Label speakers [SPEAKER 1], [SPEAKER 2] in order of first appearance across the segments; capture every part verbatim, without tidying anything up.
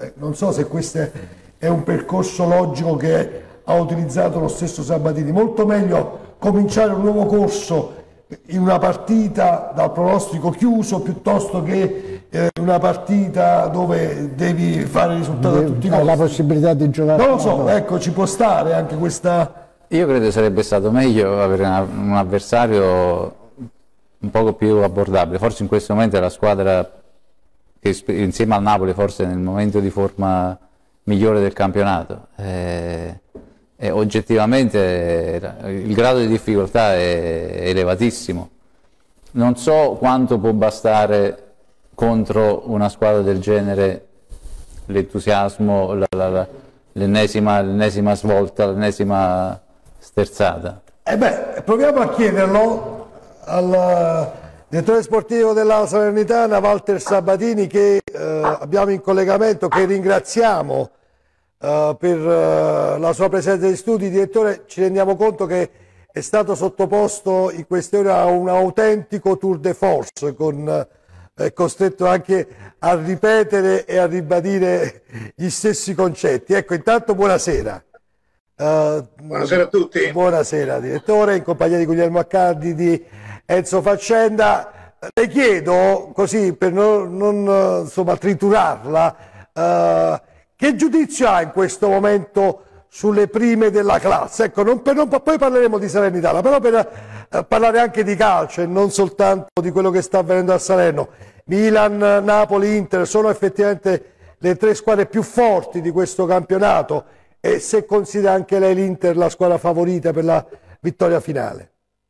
[SPEAKER 1] Eh, non so se questo è un percorso logico che ha utilizzato lo stesso Sabatini. Molto meglio cominciare un nuovo corso in una partita dal pronostico chiuso piuttosto che eh, una partita dove devi fare il risultato a tutti i costi.
[SPEAKER 2] La possibilità di giocare.
[SPEAKER 1] Non lo so, ecco, ci può stare anche questa...
[SPEAKER 3] Io credo sarebbe stato meglio avere una, un avversario un poco più abbordabile. Forse in questo momento è la squadra che insieme al Napoli forse nel momento di forma migliore del campionato. Eh, e oggettivamente il grado di difficoltà è elevatissimo. Non so quanto può bastare contro una squadra del genere l'entusiasmo, l'ennesima svolta, l'ennesima sterzata.
[SPEAKER 1] Eh beh, proviamo a chiederlo al direttore sportivo della Salernitana, Walter Sabatini, che eh, abbiamo in collegamento, che ringraziamo Uh, per uh, la sua presenza in studi. Direttore, ci rendiamo conto che è stato sottoposto in queste ore a un autentico tour de force, con, uh, è costretto anche a ripetere e a ribadire gli stessi concetti. Ecco, intanto buonasera. Uh,
[SPEAKER 4] buonasera a tutti.
[SPEAKER 1] Buonasera direttore, in compagnia di Guglielmo Accardi, di Enzo Faccenda. Le chiedo, così per non, non insomma, triturarla, uh, che giudizio ha in questo momento sulle prime della classe? Ecco, non per, non, poi parleremo di Salernitana, però per eh, parlare anche di calcio e non soltanto di quello che sta avvenendo a Salerno. Milan, Napoli, Inter sono effettivamente le tre squadre più forti di questo campionato, e se considera anche lei l'Inter la squadra favorita per la vittoria finale?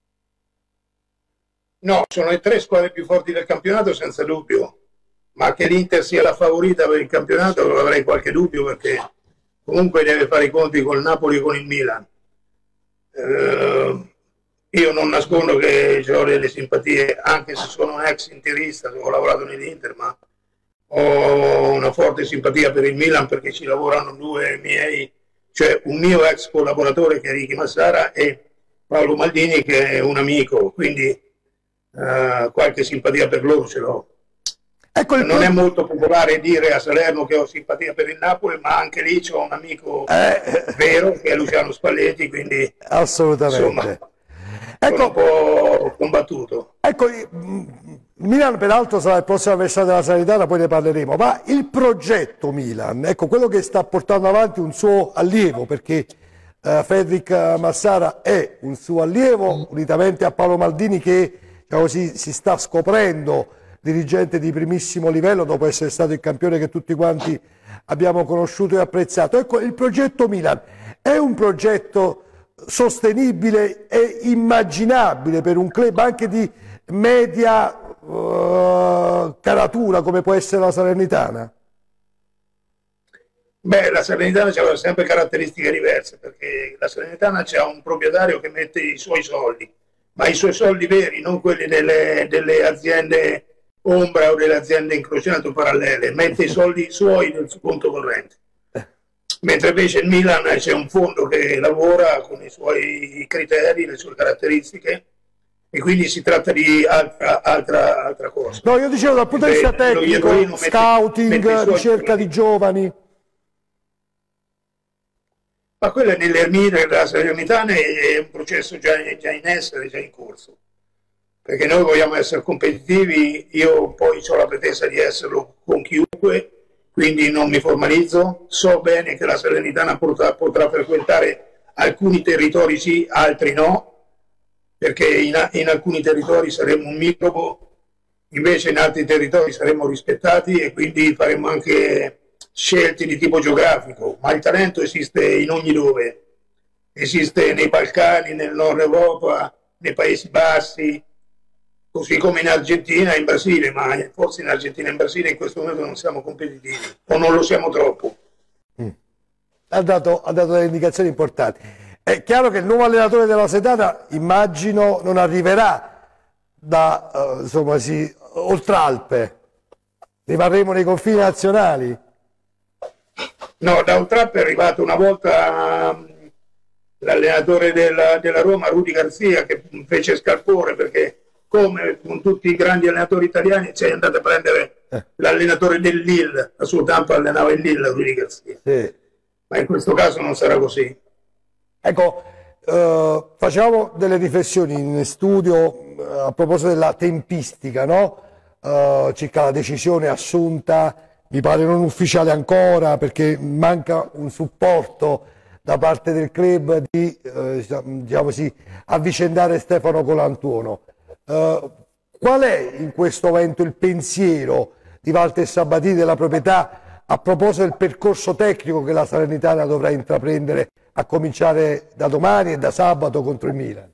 [SPEAKER 4] No, sono le tre squadre più forti del campionato senza dubbio. Ma che l'Inter sia la favorita per il campionato avrei qualche dubbio, perché comunque deve fare i conti con il Napoli e con il Milan. Eh, io non nascondo che ho delle simpatie, anche se sono un ex interista, ho lavorato nell'Inter, ma ho una forte simpatia per il Milan, perché ci lavorano due miei, cioè un mio ex collaboratore che è Ricky Massara e Paolo Maldini che è un amico, quindi eh, qualche simpatia per loro ce l'ho. Ecco, non è molto popolare dire a Salerno che ho simpatia per il Napoli, ma anche lì c'ho un amico eh, vero che è Luciano Spalletti, quindi
[SPEAKER 1] assolutamente.
[SPEAKER 4] Insomma,
[SPEAKER 1] ecco,
[SPEAKER 4] sono un po' combattuto.
[SPEAKER 1] Ecco, Milan peraltro sarà il prossimo avversario della Salernitana, poi ne parleremo, ma il progetto Milan, ecco, quello che sta portando avanti un suo allievo, perché eh, Federic Massara è un suo allievo, unitamente a Paolo Maldini che diciamo così, si sta scoprendo dirigente di primissimo livello dopo essere stato il campione che tutti quanti abbiamo conosciuto e apprezzato. Ecco, il progetto Milan è un progetto sostenibile e immaginabile per un club anche di media uh, caratura come può essere la Salernitana?
[SPEAKER 4] Beh, la Salernitana ha sempre caratteristiche diverse, perché la Salernitana c'ha un proprietario che mette i suoi soldi, ma i suoi soldi veri, non quelli delle, delle aziende ombra o delle aziende incrociate o parallele, mette i soldi suoi nel suo conto corrente. Mentre invece il Milan c'è un fondo che lavora con i suoi criteri, le sue caratteristiche, e quindi si tratta di altra, altra, altra cosa.
[SPEAKER 1] No, io dicevo dal punto di vista tecnico, mette, scouting, mette ricerca di giovani.
[SPEAKER 4] Ma quello nell'Ermine della Salernitana è un processo già, già in essere, già in corso. Perché noi vogliamo essere competitivi, io poi ho la pretesa di esserlo con chiunque, quindi non mi formalizzo, so bene che la Salernitana potrà, potrà frequentare alcuni territori sì, altri no, perché in, in alcuni territori saremo un microbo, invece in altri territori saremo rispettati e quindi faremo anche scelte di tipo geografico, ma il talento esiste in ogni dove, esiste nei Balcani, nel Nord Europa, nei Paesi Bassi, così come in Argentina e in Brasile, ma forse in Argentina e in Brasile in questo momento non siamo competitivi, o non lo siamo troppo.
[SPEAKER 1] Mm. Ha, dato, ha dato delle indicazioni importanti. È chiaro che il nuovo allenatore della Setana, immagino, non arriverà da, uh, insomma, sì, Oltralpe. Rimarremo nei confini nazionali?
[SPEAKER 4] No, da Oltralpe è arrivato una volta um, l'allenatore della, della Roma, Rudy Garzia, che fece scalpore perché come con tutti i grandi allenatori italiani sei andato a prendere eh. l'allenatore del Lille, a suo tempo allenava il Lille, Rudy Garcia. Sì. Ma in questo caso non sarà così.
[SPEAKER 1] Ecco, eh, facciamo delle riflessioni in studio eh, a proposito della tempistica, no? Eh, circa la decisione assunta, mi pare non ufficiale ancora, perché manca un supporto da parte del club di eh, diciamo sì, avvicendare Stefano Colantuono. Eh, qual è in questo momento il pensiero di Walter Sabatini, della proprietà, a proposito del percorso tecnico che la Salernitana dovrà intraprendere a cominciare da domani e da sabato contro il Milan?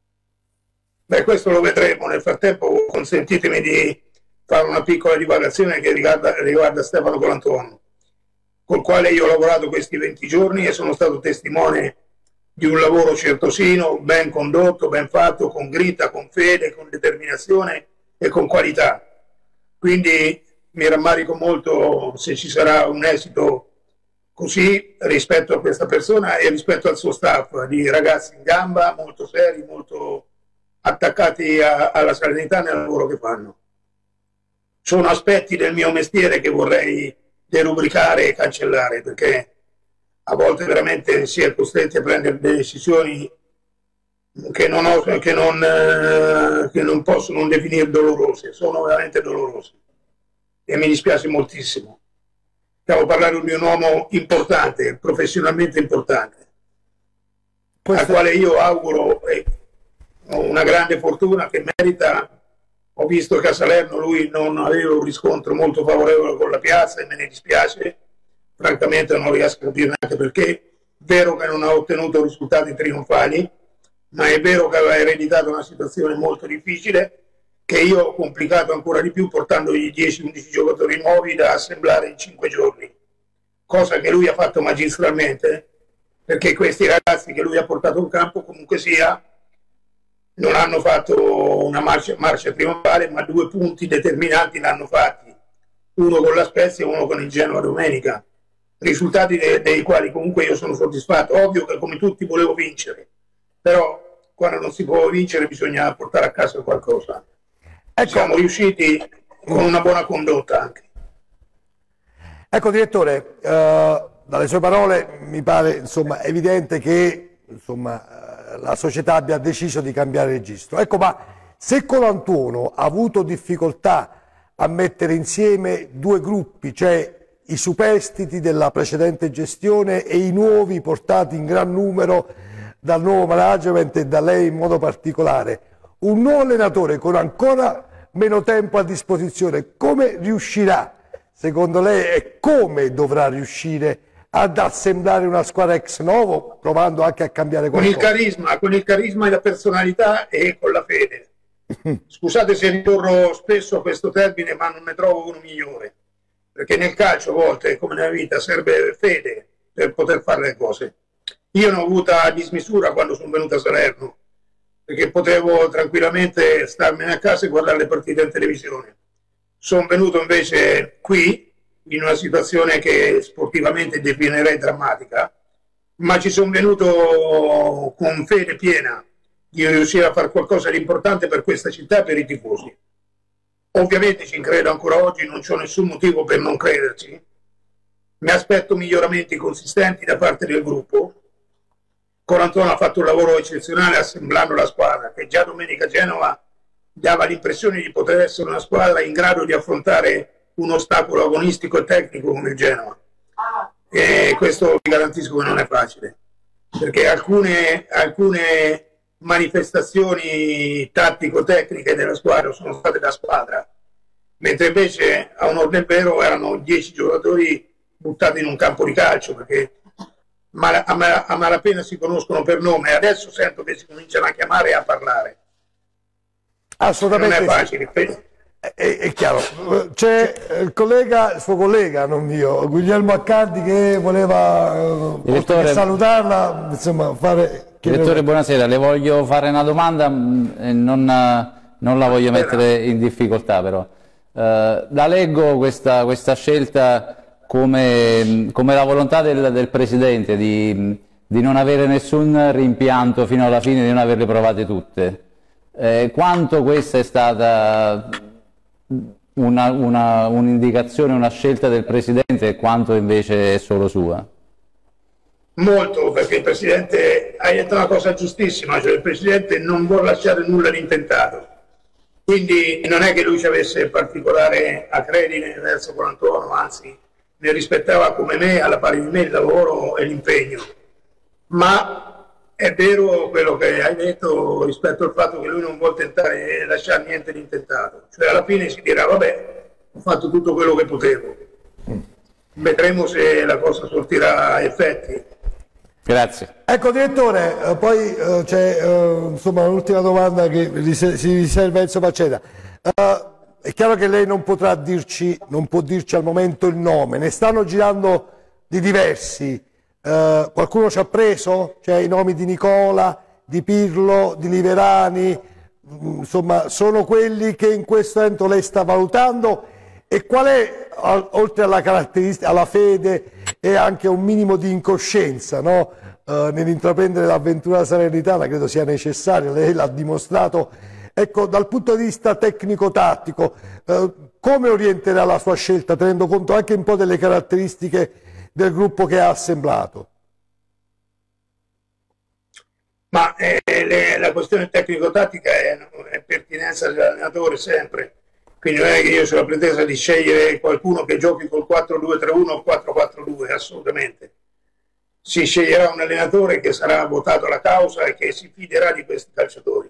[SPEAKER 4] Beh, questo lo vedremo. Nel frattempo consentitemi di fare una piccola divagazione che riguarda, riguarda Stefano Colantuono, col quale io ho lavorato questi venti giorni e sono stato testimone di un lavoro certosino, ben condotto, ben fatto, con grinta, con fede, con determinazione e con qualità. Quindi mi rammarico molto se ci sarà un esito così rispetto a questa persona e rispetto al suo staff di ragazzi in gamba, molto seri, molto attaccati a, alla Salernitana e al lavoro che fanno. Sono aspetti del mio mestiere che vorrei derubricare e cancellare, perché a volte veramente si è costretti a prendere delle decisioni che non, ho, che non, eh, che non posso non definire dolorose, sono veramente dolorose e mi dispiace moltissimo. Stiamo parlando di un uomo importante, professionalmente importante, Questa... al quale io auguro eh, una grande fortuna che merita. Ho visto che a Salerno lui non aveva un riscontro molto favorevole con la piazza e me ne dispiace, francamente non riesco a capire neanche perché. È vero che non ha ottenuto risultati trionfali, ma è vero che aveva ereditato una situazione molto difficile che io ho complicato ancora di più portandogli dieci undici giocatori nuovi da assemblare in cinque giorni, cosa che lui ha fatto magistralmente, perché questi ragazzi che lui ha portato in campo comunque sia non hanno fatto una marcia, marcia trionfale, ma due punti determinanti l'hanno fatti, uno con la Spezia e uno con il Genoa domenica, risultati de dei quali comunque io sono soddisfatto. Ovvio che come tutti volevo vincere, però quando non si può vincere bisogna portare a casa qualcosa. Ecco. Siamo riusciti con una buona condotta anche.
[SPEAKER 1] Ecco direttore, eh, dalle sue parole mi pare insomma evidente che insomma la società abbia deciso di cambiare registro. Ecco, ma se Colantuono ha avuto difficoltà a mettere insieme due gruppi, cioè i superstiti della precedente gestione e i nuovi portati in gran numero dal nuovo management e da lei in modo particolare, un nuovo allenatore con ancora meno tempo a disposizione, come riuscirà, secondo lei, e come dovrà riuscire ad assemblare una squadra ex novo, provando anche a cambiare qualcosa?
[SPEAKER 4] Con il carisma, con il carisma e la personalità e con la fede. Scusate se ritorno spesso a questo termine, ma non ne trovo uno migliore, perché nel calcio a volte, come nella vita, serve fede per poter fare le cose. Io ne ho avuta a dismisura quando sono venuto a Salerno, perché potevo tranquillamente starmene a casa e guardare le partite in televisione. Sono venuto invece qui in una situazione che sportivamente definirei drammatica, ma ci sono venuto con fede piena di riuscire a fare qualcosa di importante per questa città e per i tifosi. Ovviamente ci credo ancora oggi, non c'ho nessun motivo per non crederci. Mi aspetto miglioramenti consistenti da parte del gruppo. Colantuono ha fatto un lavoro eccezionale assemblando la squadra, che già domenica a Genova dava l'impressione di poter essere una squadra in grado di affrontare un ostacolo agonistico e tecnico come il Genoa. E questo vi garantisco che non è facile, perché alcune, alcune manifestazioni tattico-tecniche della squadra sono state da squadra, mentre invece a onor del vero erano dieci giocatori buttati in un campo di calcio, perché a, mal a malapena si conoscono per nome e adesso sento che si cominciano a chiamare e a parlare.
[SPEAKER 1] Assolutamente
[SPEAKER 4] non è facile.
[SPEAKER 1] Sì. È, è chiaro, c'è il collega, il suo collega, non mio, Guglielmo Accardi, che voleva
[SPEAKER 3] Direttore,
[SPEAKER 1] che salutarla, insomma, fare...
[SPEAKER 3] Direttore, buonasera, le voglio fare una domanda e non, non la voglio mettere in difficoltà però. Eh, la leggo questa, questa scelta come, come la volontà del, del Presidente di, di non avere nessun rimpianto fino alla fine, di non averle provate tutte. Eh, quanto questa è stata un'indicazione, una, un una scelta del Presidente e quanto invece è solo sua?
[SPEAKER 4] Molto, perché il Presidente ha detto una cosa giustissima, cioè il Presidente non vuole lasciare nulla di intentato. Quindi non è che lui ci avesse particolare acredine verso con Antonio, anzi ne rispettava come me, alla pari di me, il lavoro e l'impegno. Ma è vero quello che hai detto rispetto al fatto che lui non vuole tentare e lasciare niente di intentato. Cioè alla fine si dirà, vabbè, ho fatto tutto quello che potevo. Vedremo se la cosa sortirà effetti.
[SPEAKER 3] Grazie.
[SPEAKER 1] Ecco direttore, eh, poi eh, c'è eh, insomma un'ultima domanda che si riserva Enzo Maceda. Uh, è chiaro che lei non potrà dirci, non può dirci al momento il nome, ne stanno girando di diversi. Uh, qualcuno ci ha preso? Cioè i nomi di Nicola, di Pirlo, di Liverani, mh, insomma sono quelli che in questo momento lei sta valutando. E qual è, oltre alla caratteristica, alla fede e anche un minimo di incoscienza, no? eh, nell'intraprendere l'avventura salernitana, credo sia necessario, lei l'ha dimostrato. Ecco, dal punto di vista tecnico-tattico, eh, come orienterà la sua scelta, tenendo conto anche un po' delle caratteristiche del gruppo che ha assemblato?
[SPEAKER 4] Ma eh, le, la questione tecnico-tattica è, è pertinenza dell'allenatore sempre. Quindi non è che io ho la pretesa di scegliere qualcuno che giochi col quattro due tre uno o quattro quattro due, assolutamente. Si sceglierà un allenatore che sarà votato alla causa e che si fiderà di questi calciatori,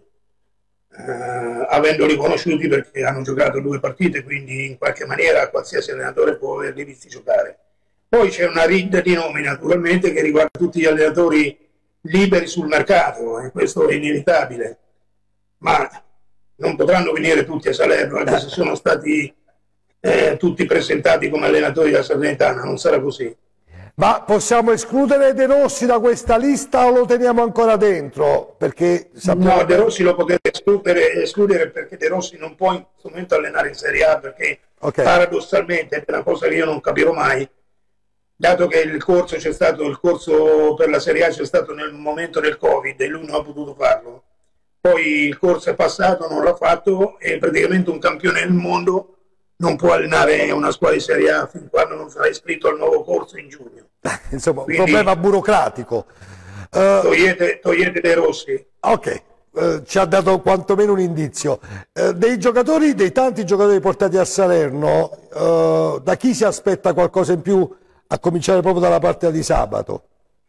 [SPEAKER 4] eh, avendoli conosciuti perché hanno giocato due partite, quindi in qualche maniera qualsiasi allenatore può averli visti giocare. Poi c'è una ridda di nomi naturalmente che riguarda tutti gli allenatori liberi sul mercato, e questo è inevitabile. Ma non potranno venire tutti a Salerno, anche se sono stati eh, tutti presentati come allenatori della Salernitana, non sarà così.
[SPEAKER 1] Ma possiamo escludere De Rossi da questa lista o lo teniamo ancora dentro? Perché sappiamo...
[SPEAKER 4] No, De Rossi lo potete escludere, escludere perché De Rossi non può in questo momento allenare in Serie A, perché okay, paradossalmente è una cosa che io non capirò mai, dato che il corso c'è stato, il corso per la Serie A c'è stato nel momento del Covid e lui non ha potuto farlo. Poi il corso è passato, non l'ha fatto e praticamente un campione del mondo non può allenare una squadra di Serie A fin quando non sarà iscritto al nuovo corso in giugno.
[SPEAKER 1] Insomma,
[SPEAKER 4] quindi,
[SPEAKER 1] un problema burocratico.
[SPEAKER 4] Uh, togliete, togliete De Rossi.
[SPEAKER 1] Ok, uh, ci ha dato quantomeno un indizio. Uh, dei giocatori, dei tanti giocatori portati a Salerno, uh, da chi si aspetta qualcosa in più, a cominciare proprio dalla partita di sabato?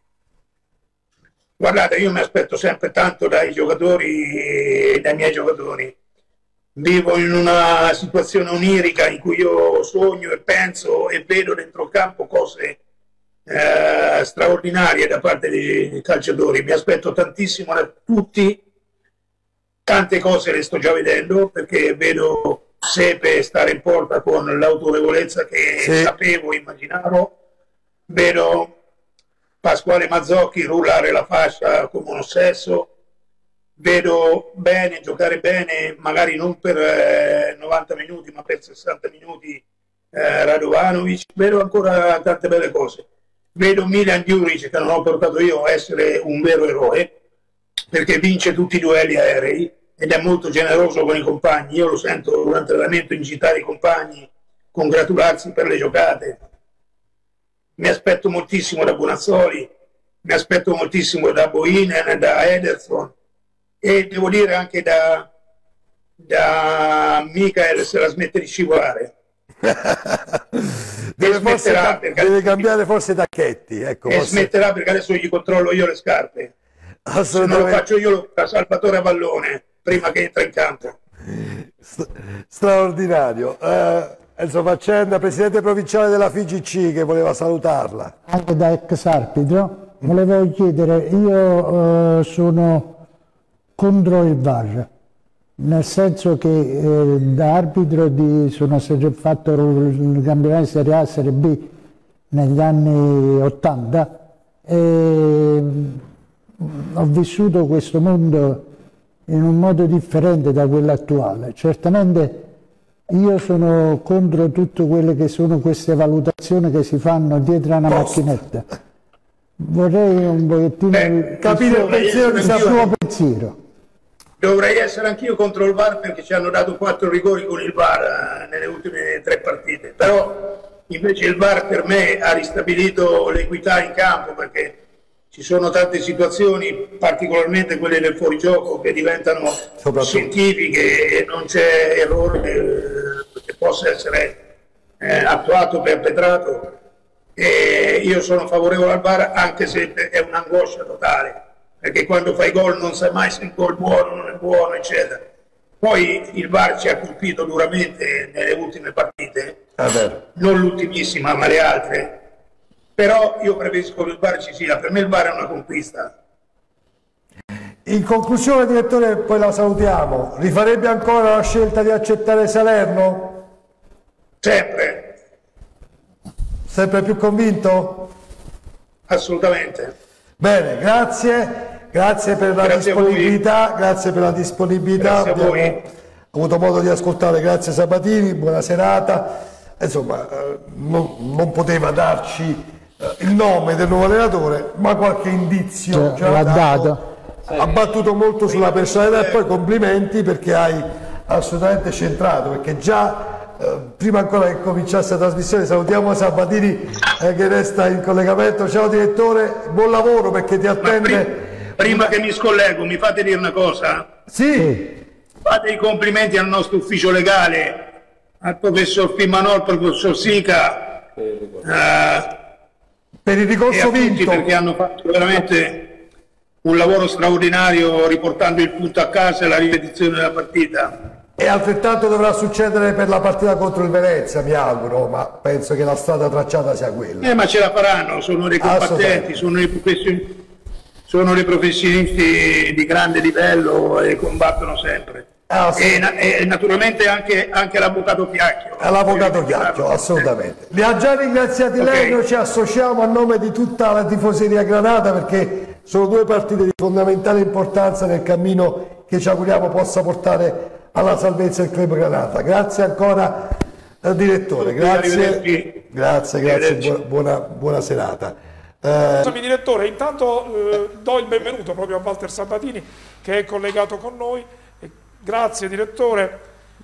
[SPEAKER 4] Guardate, io mi aspetto sempre tanto dai giocatori e dai miei giocatori. Vivo in una situazione onirica in cui io sogno e penso e vedo dentro il campo cose eh, straordinarie da parte dei calciatori. Mi aspetto tantissimo da tutti, tante cose le sto già vedendo, perché vedo Sepe stare in porta con l'autorevolezza che sì, sapevo, immaginavo. Vedo Pasquale Mazzocchi rullare la fascia come un ossesso, vedo bene, giocare bene, magari non per eh, novanta minuti ma per sessanta minuti eh, Radovanovic, vedo ancora tante belle cose. Vedo Milan Djuric, che non ho portato io a essere un vero eroe, perché vince tutti i duelli aerei ed è molto generoso con i compagni. Io lo sento durante l'allenamento incitare i compagni, congratularsi per le giocate. Mi aspetto moltissimo da Bonazzoli, mi aspetto moltissimo da Boinen, da Ederson e devo dire anche da, da Michael, se la smette di scivolare.
[SPEAKER 1] deve, forse, perché deve cambiare forse tacchetti. Ecco,
[SPEAKER 4] e
[SPEAKER 1] forse...
[SPEAKER 4] smetterà perché adesso gli controllo io le scarpe. Se non lo faccio io da Salvatore Avallone prima che entra in campo.
[SPEAKER 1] Straordinario. Uh... Enzo Faccenda, presidente provinciale della F I G C, che voleva salutarla.
[SPEAKER 2] Anche da ex arbitro, volevo chiedere, io eh, sono contro il V A R, nel senso che eh, da arbitro di, sono fatto il campionato di Serie A e Serie B negli anni ottanta e ho vissuto questo mondo in un modo differente da quello attuale. Certamente io sono contro tutte quelle che sono queste valutazioni che si fanno dietro a una macchinetta. Vorrei un pochettino
[SPEAKER 1] Beh, capire il,
[SPEAKER 2] il, suo,
[SPEAKER 1] pensiero,
[SPEAKER 2] il suo pensiero.
[SPEAKER 4] dovrei essere anch'io contro il V A R perché ci hanno dato quattro rigori con il V A R eh, nelle ultime tre partite, però invece il V A R per me ha ristabilito l'equità in campo, perché ci sono tante situazioni, particolarmente quelle del fuorigioco, che diventano scientifiche e non c'è errore eh, che possa essere eh, attuato, perpetrato. E io sono favorevole al V A R, anche se è un'angoscia totale, perché quando fai gol non sai mai se il gol è buono, non è buono, eccetera. Poi il V A R ci ha colpito duramente nelle ultime partite, non l'ultimissima ma le altre, però io preferisco che il V A R ci sia, per me il V A R è una conquista.
[SPEAKER 1] In conclusione, direttore, poi la salutiamo, rifarebbe ancora la scelta di accettare Salerno?
[SPEAKER 4] Sempre.
[SPEAKER 1] Sempre più convinto?
[SPEAKER 4] Assolutamente.
[SPEAKER 1] Bene, grazie, grazie per la
[SPEAKER 4] grazie
[SPEAKER 1] disponibilità, grazie per la disponibilità,
[SPEAKER 4] grazie
[SPEAKER 1] abbiamo
[SPEAKER 4] a voi.
[SPEAKER 1] avuto modo di ascoltare, grazie Sabatini, buona serata, insomma eh, non, non poteva darci eh, il nome del nuovo allenatore, ma qualche indizio
[SPEAKER 2] ce l'ha dato,
[SPEAKER 1] ha battuto molto sulla personalità e poi complimenti perché hai assolutamente centrato, perché già eh, prima ancora che cominciasse la trasmissione salutiamo Sabatini eh, che resta in collegamento. Ciao direttore, buon lavoro perché ti attende.
[SPEAKER 4] Prima, prima che mi scollego, mi fate dire una cosa?
[SPEAKER 1] Sì.
[SPEAKER 4] Fate i complimenti al nostro ufficio legale, al professor Fimanò, al professor Sica, eh,
[SPEAKER 1] per il ricorso vinto,
[SPEAKER 4] perché hanno fatto veramente un lavoro straordinario riportando il punto a casa e la ripetizione della partita.
[SPEAKER 1] E altrettanto dovrà succedere per la partita contro il Venezia, mi auguro, ma penso che la strada tracciata sia quella.
[SPEAKER 4] Eh, ma ce la faranno, sono dei combattenti, sono dei professionisti, sono dei professionisti di grande livello e combattono sempre. Ah, e, e naturalmente anche, anche l'avvocato Chiacchio.
[SPEAKER 1] L'avvocato Chiacchio, assolutamente. Li ha già ringraziati okay. Lei, noi ci associamo a nome di tutta la tifoseria granata perché sono due partite di fondamentale importanza nel cammino che ci auguriamo possa portare alla salvezza del club Granata. Grazie ancora eh, direttore, grazie, grazie, grazie, buona, buona, buona serata.
[SPEAKER 5] Eh... Scusami direttore, intanto eh, do il benvenuto proprio a Walter Sabatini che è collegato con noi. Grazie direttore.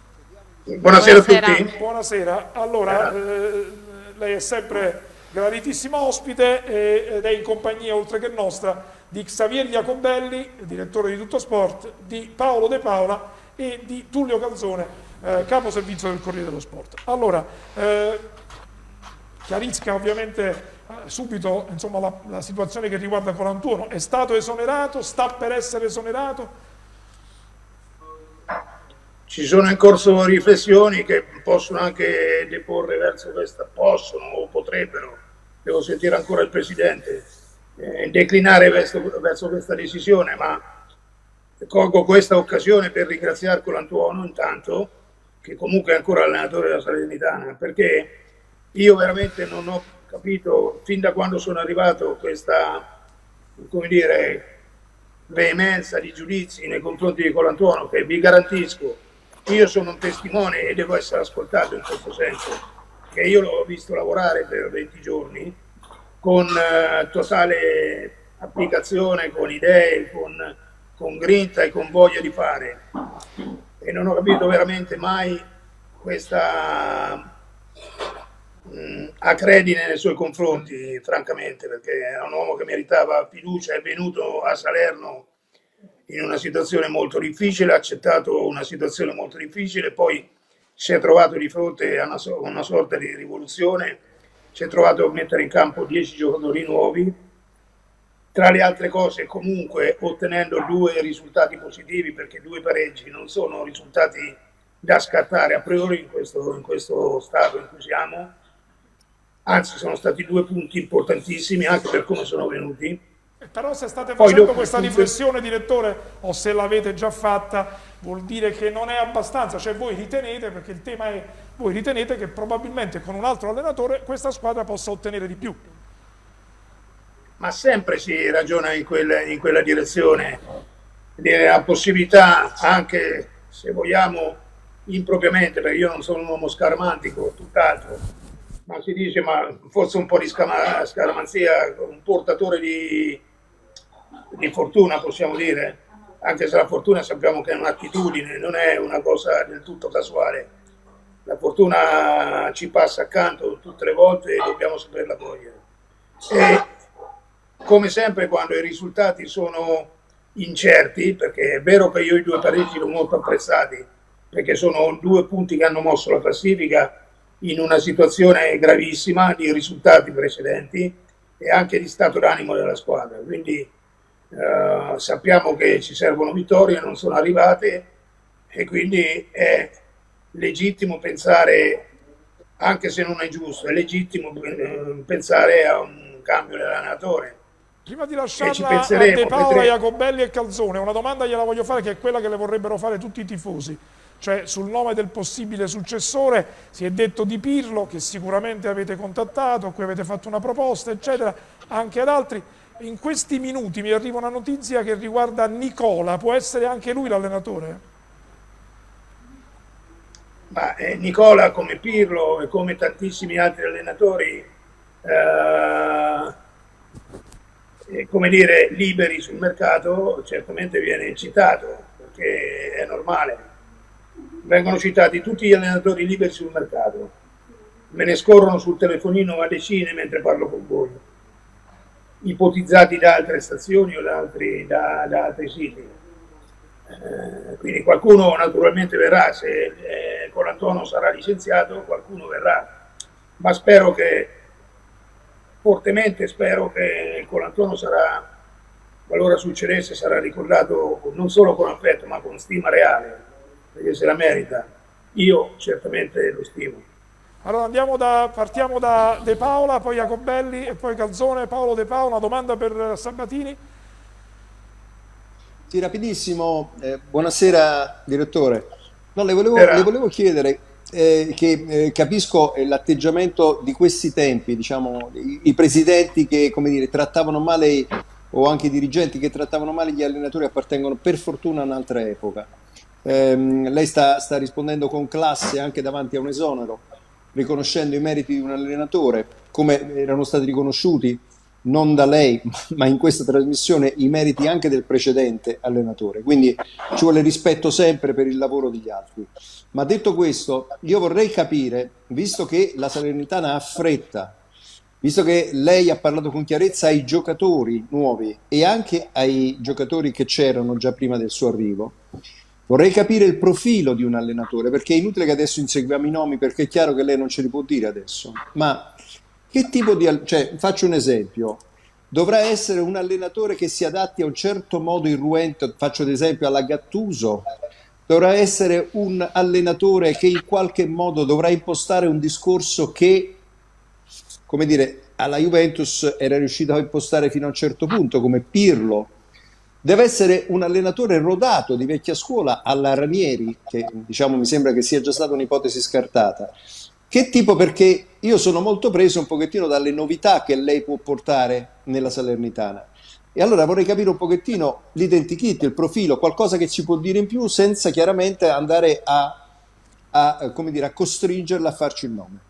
[SPEAKER 4] Buonasera, Buonasera a tutti.
[SPEAKER 5] Buonasera. Allora, eh, lei è sempre graditissimo ospite eh, ed è in compagnia, oltre che nostra, di Xavier Iacobelli, direttore di Tutto Sport, di Paolo De Paola e di Tullio Calzone, eh, capo servizio del Corriere dello Sport. Allora, eh, chiarisca ovviamente eh, subito insomma, la, la situazione che riguarda Colantuono. È stato esonerato? Sta per essere esonerato?
[SPEAKER 4] Ci sono in corso riflessioni che possono anche deporre verso questa, possono o potrebbero, devo sentire ancora il Presidente, eh, declinare verso, verso questa decisione, ma colgo questa occasione per ringraziare Colantuono intanto, che comunque è ancora allenatore della Salernitana, perché io veramente non ho capito fin da quando sono arrivato questa, come dire, veemenza di giudizi nei confronti di Colantuono, che vi garantisco, io sono un testimone e devo essere ascoltato in questo senso, che io l'ho visto lavorare per venti giorni con eh, totale applicazione, con idee, con, con grinta e con voglia di fare, e non ho capito veramente mai questa mh, acredine nei suoi confronti, francamente, perché era un uomo che meritava fiducia, è venuto a Salerno in una situazione molto difficile, ha accettato una situazione molto difficile, poi si è trovato di fronte a una, so una sorta di rivoluzione, si è trovato a mettere in campo dieci giocatori nuovi, tra le altre cose comunque ottenendo due risultati positivi, perché due pareggi non sono risultati da scartare a priori in questo, in questo stato in cui siamo, anzi sono stati due punti importantissimi anche per come sono venuti.
[SPEAKER 5] Però se state facendo dopo, questa riflessione, direttore, o se l'avete già fatta, vuol dire che non è abbastanza, cioè voi ritenete, perché il tema è, voi ritenete che probabilmente con un altro allenatore questa squadra possa ottenere di più.
[SPEAKER 4] Ma sempre si ragiona in quella, in quella direzione, la possibilità anche, se vogliamo, impropriamente, perché io non sono un uomo scaramantico, tutt'altro, ma si dice, ma forse un po' di scaramanzia, un portatore di... di fortuna, possiamo dire, anche se la fortuna sappiamo che è un'attitudine, non è una cosa del tutto casuale. La fortuna ci passa accanto tutte le volte e dobbiamo saperla cogliere. E come sempre quando i risultati sono incerti, perché è vero che io i due pareggi li ho molto apprezzati, perché sono due punti che hanno mosso la classifica in una situazione gravissima di risultati precedenti e anche di stato d'animo della squadra. Quindi eh, sappiamo che ci servono vittorie, non sono arrivate e quindi è legittimo pensare, anche se non è giusto, è legittimo eh, pensare a un cambio dell'allenatore.
[SPEAKER 5] Prima di lasciarla a De Paola,
[SPEAKER 4] vedremo.
[SPEAKER 5] Jacobelli e Calzone, una domanda gliela voglio fare che è quella che le vorrebbero fare tutti i tifosi. Cioè sul nome del possibile successore si è detto di Pirlo, che sicuramente avete contattato, a cui avete fatto una proposta, eccetera, anche ad altri. In questi minuti mi arriva una notizia che riguarda Nicola, può essere anche lui l'allenatore?
[SPEAKER 4] Ma eh, Nicola, come Pirlo e come tantissimi altri allenatori, eh, eh, come dire, liberi sul mercato, certamente viene citato, perché è normale. Vengono citati tutti gli allenatori liberi sul mercato, me ne scorrono sul telefonino a decine mentre parlo con voi, ipotizzati da altre stazioni o da altri, da, da altri siti. Eh, quindi qualcuno naturalmente verrà, se eh, Colantuono sarà licenziato, qualcuno verrà, ma spero che, fortemente spero che Colantuono sarà, qualora succedesse, sarà ricordato non solo con affetto ma con stima reale, perché se la merita. Io certamente lo stimo.
[SPEAKER 5] Allora andiamo da, partiamo da De Paola, poi Jacobelli e poi Calzone. Paolo De Paola, una domanda per Sabatini?
[SPEAKER 6] Sì, rapidissimo. Eh, buonasera direttore. No, le, volevo, le volevo chiedere eh, che eh, capisco eh, l'atteggiamento di questi tempi, diciamo, i, i presidenti che, come dire, trattavano male, o anche i dirigenti che trattavano male gli allenatori, appartengono per fortuna a un'altra epoca. Eh, lei sta, sta rispondendo con classe anche davanti a un esonero, riconoscendo i meriti di un allenatore, come erano stati riconosciuti non da lei, ma in questa trasmissione i meriti anche del precedente allenatore. Quindi ci vuole rispetto sempre per il lavoro degli altri. Ma detto questo, io vorrei capire, visto che la Salernitana ha fretta, visto che lei ha parlato con chiarezza ai giocatori nuovi e anche ai giocatori che c'erano già prima del suo arrivo, vorrei capire il profilo di un allenatore, perché è inutile che adesso inseguiamo i nomi, perché è chiaro che lei non ce li può dire adesso, ma che tipo di, cioè, faccio un esempio, dovrà essere un allenatore che si adatti a un certo modo irruento, faccio ad esempio alla Gattuso, dovrà essere un allenatore che in qualche modo dovrà impostare un discorso che, come dire, alla Juventus era riuscito a impostare fino a un certo punto, come Pirlo. Deve essere un allenatore rodato di vecchia scuola alla Ranieri, che diciamo mi sembra che sia già stata un'ipotesi scartata. Che tipo, perché io sono molto preso un pochettino dalle novità che lei può portare nella Salernitana. E allora vorrei capire un pochettino l'identikit, il profilo, qualcosa che ci può dire in più senza chiaramente andare a, a, come dire, a costringerla a farci il nome.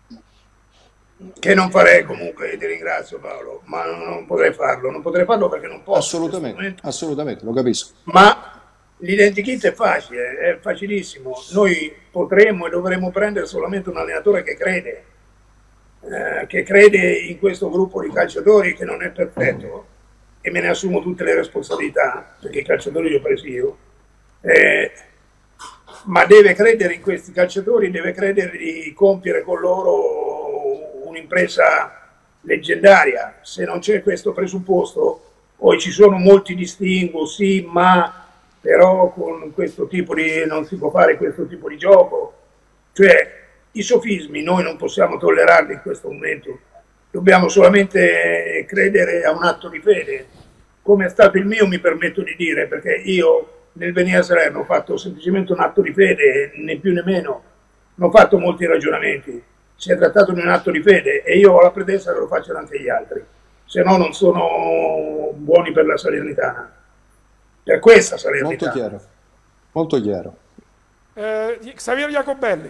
[SPEAKER 4] Che non farei comunque, ti ringrazio Paolo, ma non, non potrei farlo, non potrei farlo perché non posso.
[SPEAKER 6] Assolutamente, assolutamente, lo capisco.
[SPEAKER 4] Ma l'identikit è facile, è facilissimo. Noi potremmo e dovremmo prendere solamente un allenatore che crede, eh, che crede in questo gruppo di calciatori che non è perfetto, e me ne assumo tutte le responsabilità, perché i calciatori li ho presi io, eh, ma deve credere in questi calciatori, deve credere di compiere con loro un'impresa leggendaria. Se non c'è questo presupposto, poi ci sono molti distinguo, sì, ma però con questo tipo di, non si può fare questo tipo di gioco. Cioè, i sofismi noi non possiamo tollerarli in questo momento, dobbiamo solamente credere a un atto di fede, come è stato il mio, mi permetto di dire, perché io nel venire a Salerno ho fatto semplicemente un atto di fede, né più né meno, non ho fatto molti ragionamenti, si è trattato di un atto di fede e io ho la pretesa che lo facciano anche gli altri, se no non sono buoni per la Salernitana. Per questa Salernitana.
[SPEAKER 6] Molto chiaro, molto chiaro.
[SPEAKER 5] Eh, Xavier Jacobelli.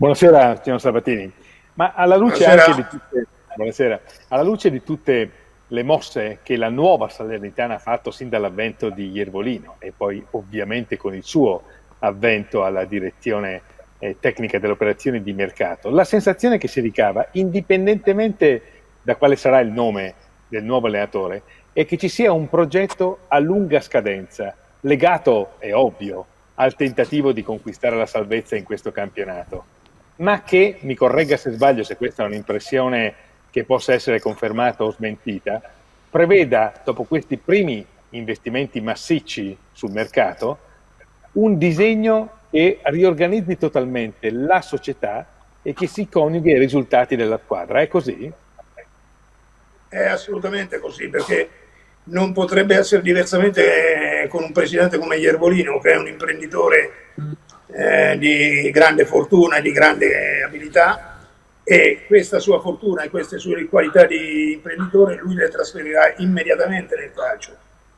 [SPEAKER 7] Buonasera, signor Sabatini. Ma alla luce
[SPEAKER 4] Buonasera.
[SPEAKER 7] anche di tutte, buonasera, alla luce di tutte le mosse che la nuova Salernitana ha fatto sin dall'avvento di Iervolino e poi ovviamente con il suo avvento alla direzione eh, tecnica delle operazioni di mercato. La sensazione che si ricava, indipendentemente da quale sarà il nome del nuovo allenatore, è che ci sia un progetto a lunga scadenza, legato, è ovvio, al tentativo di conquistare la salvezza in questo campionato, ma che, mi corregga se sbaglio, se questa è un'impressione che possa essere confermata o smentita, preveda, dopo questi primi investimenti massicci sul mercato, un disegno che riorganizzi totalmente la società e che si coniughi ai risultati della squadra. È così?
[SPEAKER 4] È assolutamente così, perché non potrebbe essere diversamente con un presidente come Iervolino, che è un imprenditore eh, di grande fortuna e di grande abilità, e questa sua fortuna e queste sue qualità di imprenditore lui le trasferirà immediatamente nel calcio.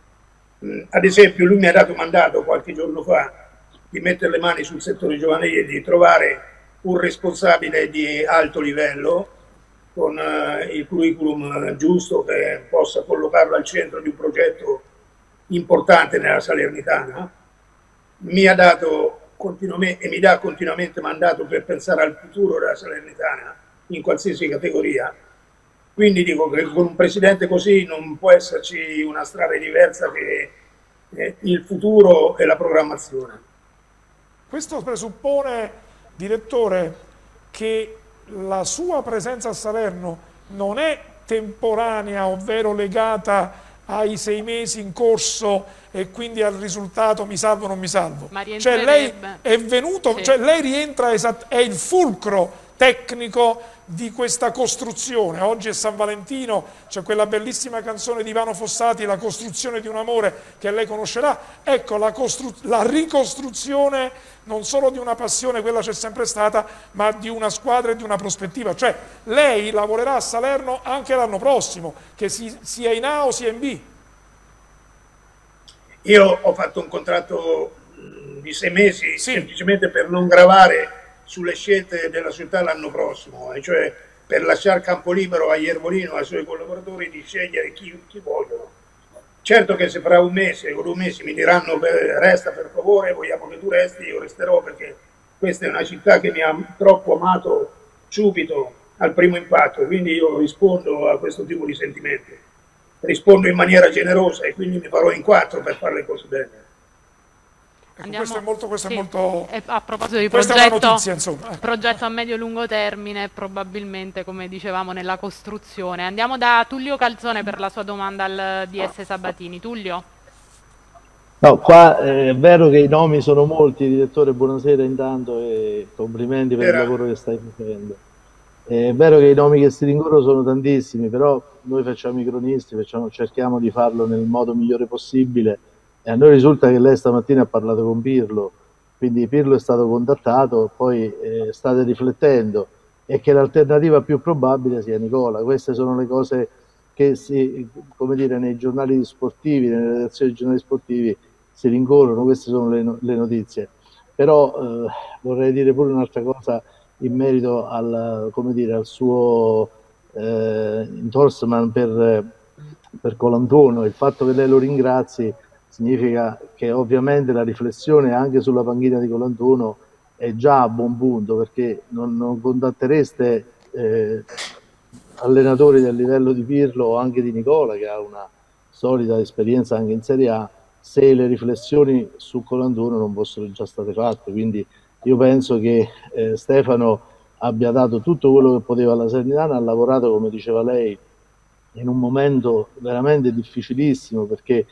[SPEAKER 4] Ad esempio, lui mi ha dato mandato qualche giorno fa di mettere le mani sul settore giovanile e di trovare un responsabile di alto livello con uh, il curriculum giusto, che possa collocarlo al centro di un progetto importante nella Salernitana. Mi ha dato continuamente e mi dà continuamente mandato per pensare al futuro della Salernitana in qualsiasi categoria. Quindi dico che con un presidente così non può esserci una strada diversa che eh, il futuro e la programmazione.
[SPEAKER 5] Questo presuppone, direttore, che la sua presenza a Salerno non è temporanea, ovvero legata ai sei mesi in corso e quindi al risultato mi salvo o non mi salvo. Cioè lei è venuto, sì. Cioè lei rientra, è il fulcro tecnico di questa costruzione. Oggi è San Valentino, c'è quella bellissima canzone di Ivano Fossati, La costruzione di un amore, che lei conoscerà. Ecco, la, la ricostruzione non solo di una passione, quella c'è sempre stata, ma di una squadra e di una prospettiva. Cioè lei lavorerà a Salerno anche l'anno prossimo, che si, sia in A o sia in B.
[SPEAKER 4] Io ho fatto un contratto di sei mesi, sì, semplicemente per non gravare sulle scelte della società l'anno prossimo, e cioè per lasciare campo libero a Iervolino e ai suoi collaboratori di scegliere chi, chi vogliono. Certo che se fra un mese o due mesi mi diranno resta per favore, vogliamo che tu resti, io resterò, perché questa è una città che mi ha troppo amato subito al primo impatto, quindi io rispondo a questo tipo di sentimenti, rispondo in maniera generosa e quindi mi farò in quattro per fare le cose bene.
[SPEAKER 5] Andiamo, questo è molto, questo sì, è molto,
[SPEAKER 8] a proposito di
[SPEAKER 5] progetto,
[SPEAKER 8] notizia,
[SPEAKER 5] insomma.
[SPEAKER 8] progetto a medio-lungo termine, probabilmente, come dicevamo, nella costruzione. Andiamo da Tullio Calzone per la sua domanda al D S Sabatini. Tullio?
[SPEAKER 9] No, qua eh, è vero che i nomi sono molti, direttore, buonasera intanto e complimenti per Era. il lavoro che stai facendo. È vero che i nomi che si rincorrono sono tantissimi, però noi facciamo i cronisti, facciamo, cerchiamo di farlo nel modo migliore possibile. E a noi risulta che lei stamattina ha parlato con Pirlo, quindi Pirlo è stato contattato, poi eh, state riflettendo e che l'alternativa più probabile sia Nicola. Queste sono le cose che si, come dire, nei giornali sportivi, nelle redazioni dei giornali sportivi si rincorrono, queste sono le, no le notizie. Però eh, vorrei dire pure un'altra cosa in merito al, come dire, al suo eh, endorsement per, per Colantuono. Il fatto che lei lo ringrazi significa che ovviamente la riflessione anche sulla panchina di Colantuono è già a buon punto, perché non, non contattereste eh, allenatori del livello di Pirlo o anche di Nicola, che ha una solida esperienza anche in Serie A, se le riflessioni su Colantuono non fossero già state fatte. Quindi io penso che eh, Stefano abbia dato tutto quello che poteva alla Salernitana, ha lavorato, come diceva lei, in un momento veramente difficilissimo, perché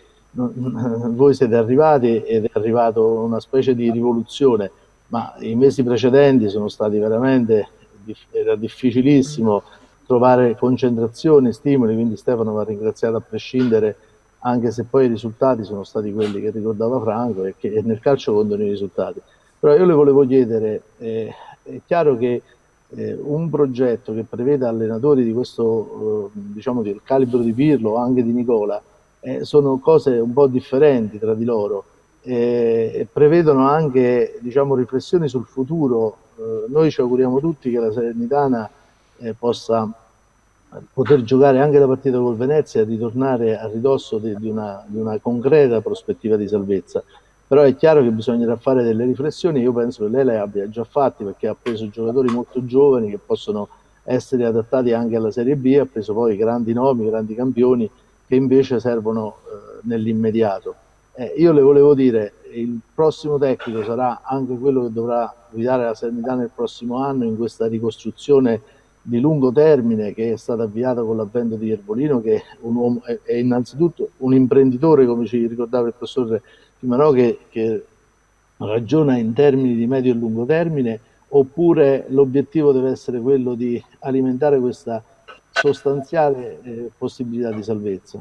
[SPEAKER 9] voi siete arrivati ed è arrivato una specie di rivoluzione, ma i mesi precedenti sono stati veramente, era difficilissimo trovare concentrazione, stimoli, quindi Stefano va ringraziato a prescindere, anche se poi i risultati sono stati quelli che ricordava Franco e che nel calcio contano i risultati. Però io le volevo chiedere, eh, è chiaro che eh, un progetto che preveda allenatori di questo, eh, diciamo, del calibro di Pirlo, anche di Nicola, Eh, sono cose un po' differenti tra di loro eh, e prevedono anche, diciamo, riflessioni sul futuro. Eh, noi ci auguriamo tutti che la Salernitana eh, possa poter giocare anche la partita col Venezia e ritornare a ridosso di, di, una, di una concreta prospettiva di salvezza. Però è chiaro che bisognerà fare delle riflessioni, io penso che lei le abbia già fatte, perché ha preso giocatori molto giovani che possono essere adattati anche alla Serie B, ha preso poi grandi nomi, grandi campioni che invece servono eh, nell'immediato. Eh, io le volevo dire, il prossimo tecnico sarà anche quello che dovrà guidare la Salernitana nel prossimo anno in questa ricostruzione di lungo termine che è stata avviata con l'avvento di Iervolino, che è, un uomo, è, è innanzitutto un imprenditore, come ci ricordava il professor Fimarò, che, che ragiona in termini di medio e lungo termine, oppure l'obiettivo deve essere quello di alimentare questa sostanziale eh, possibilità di salvezza?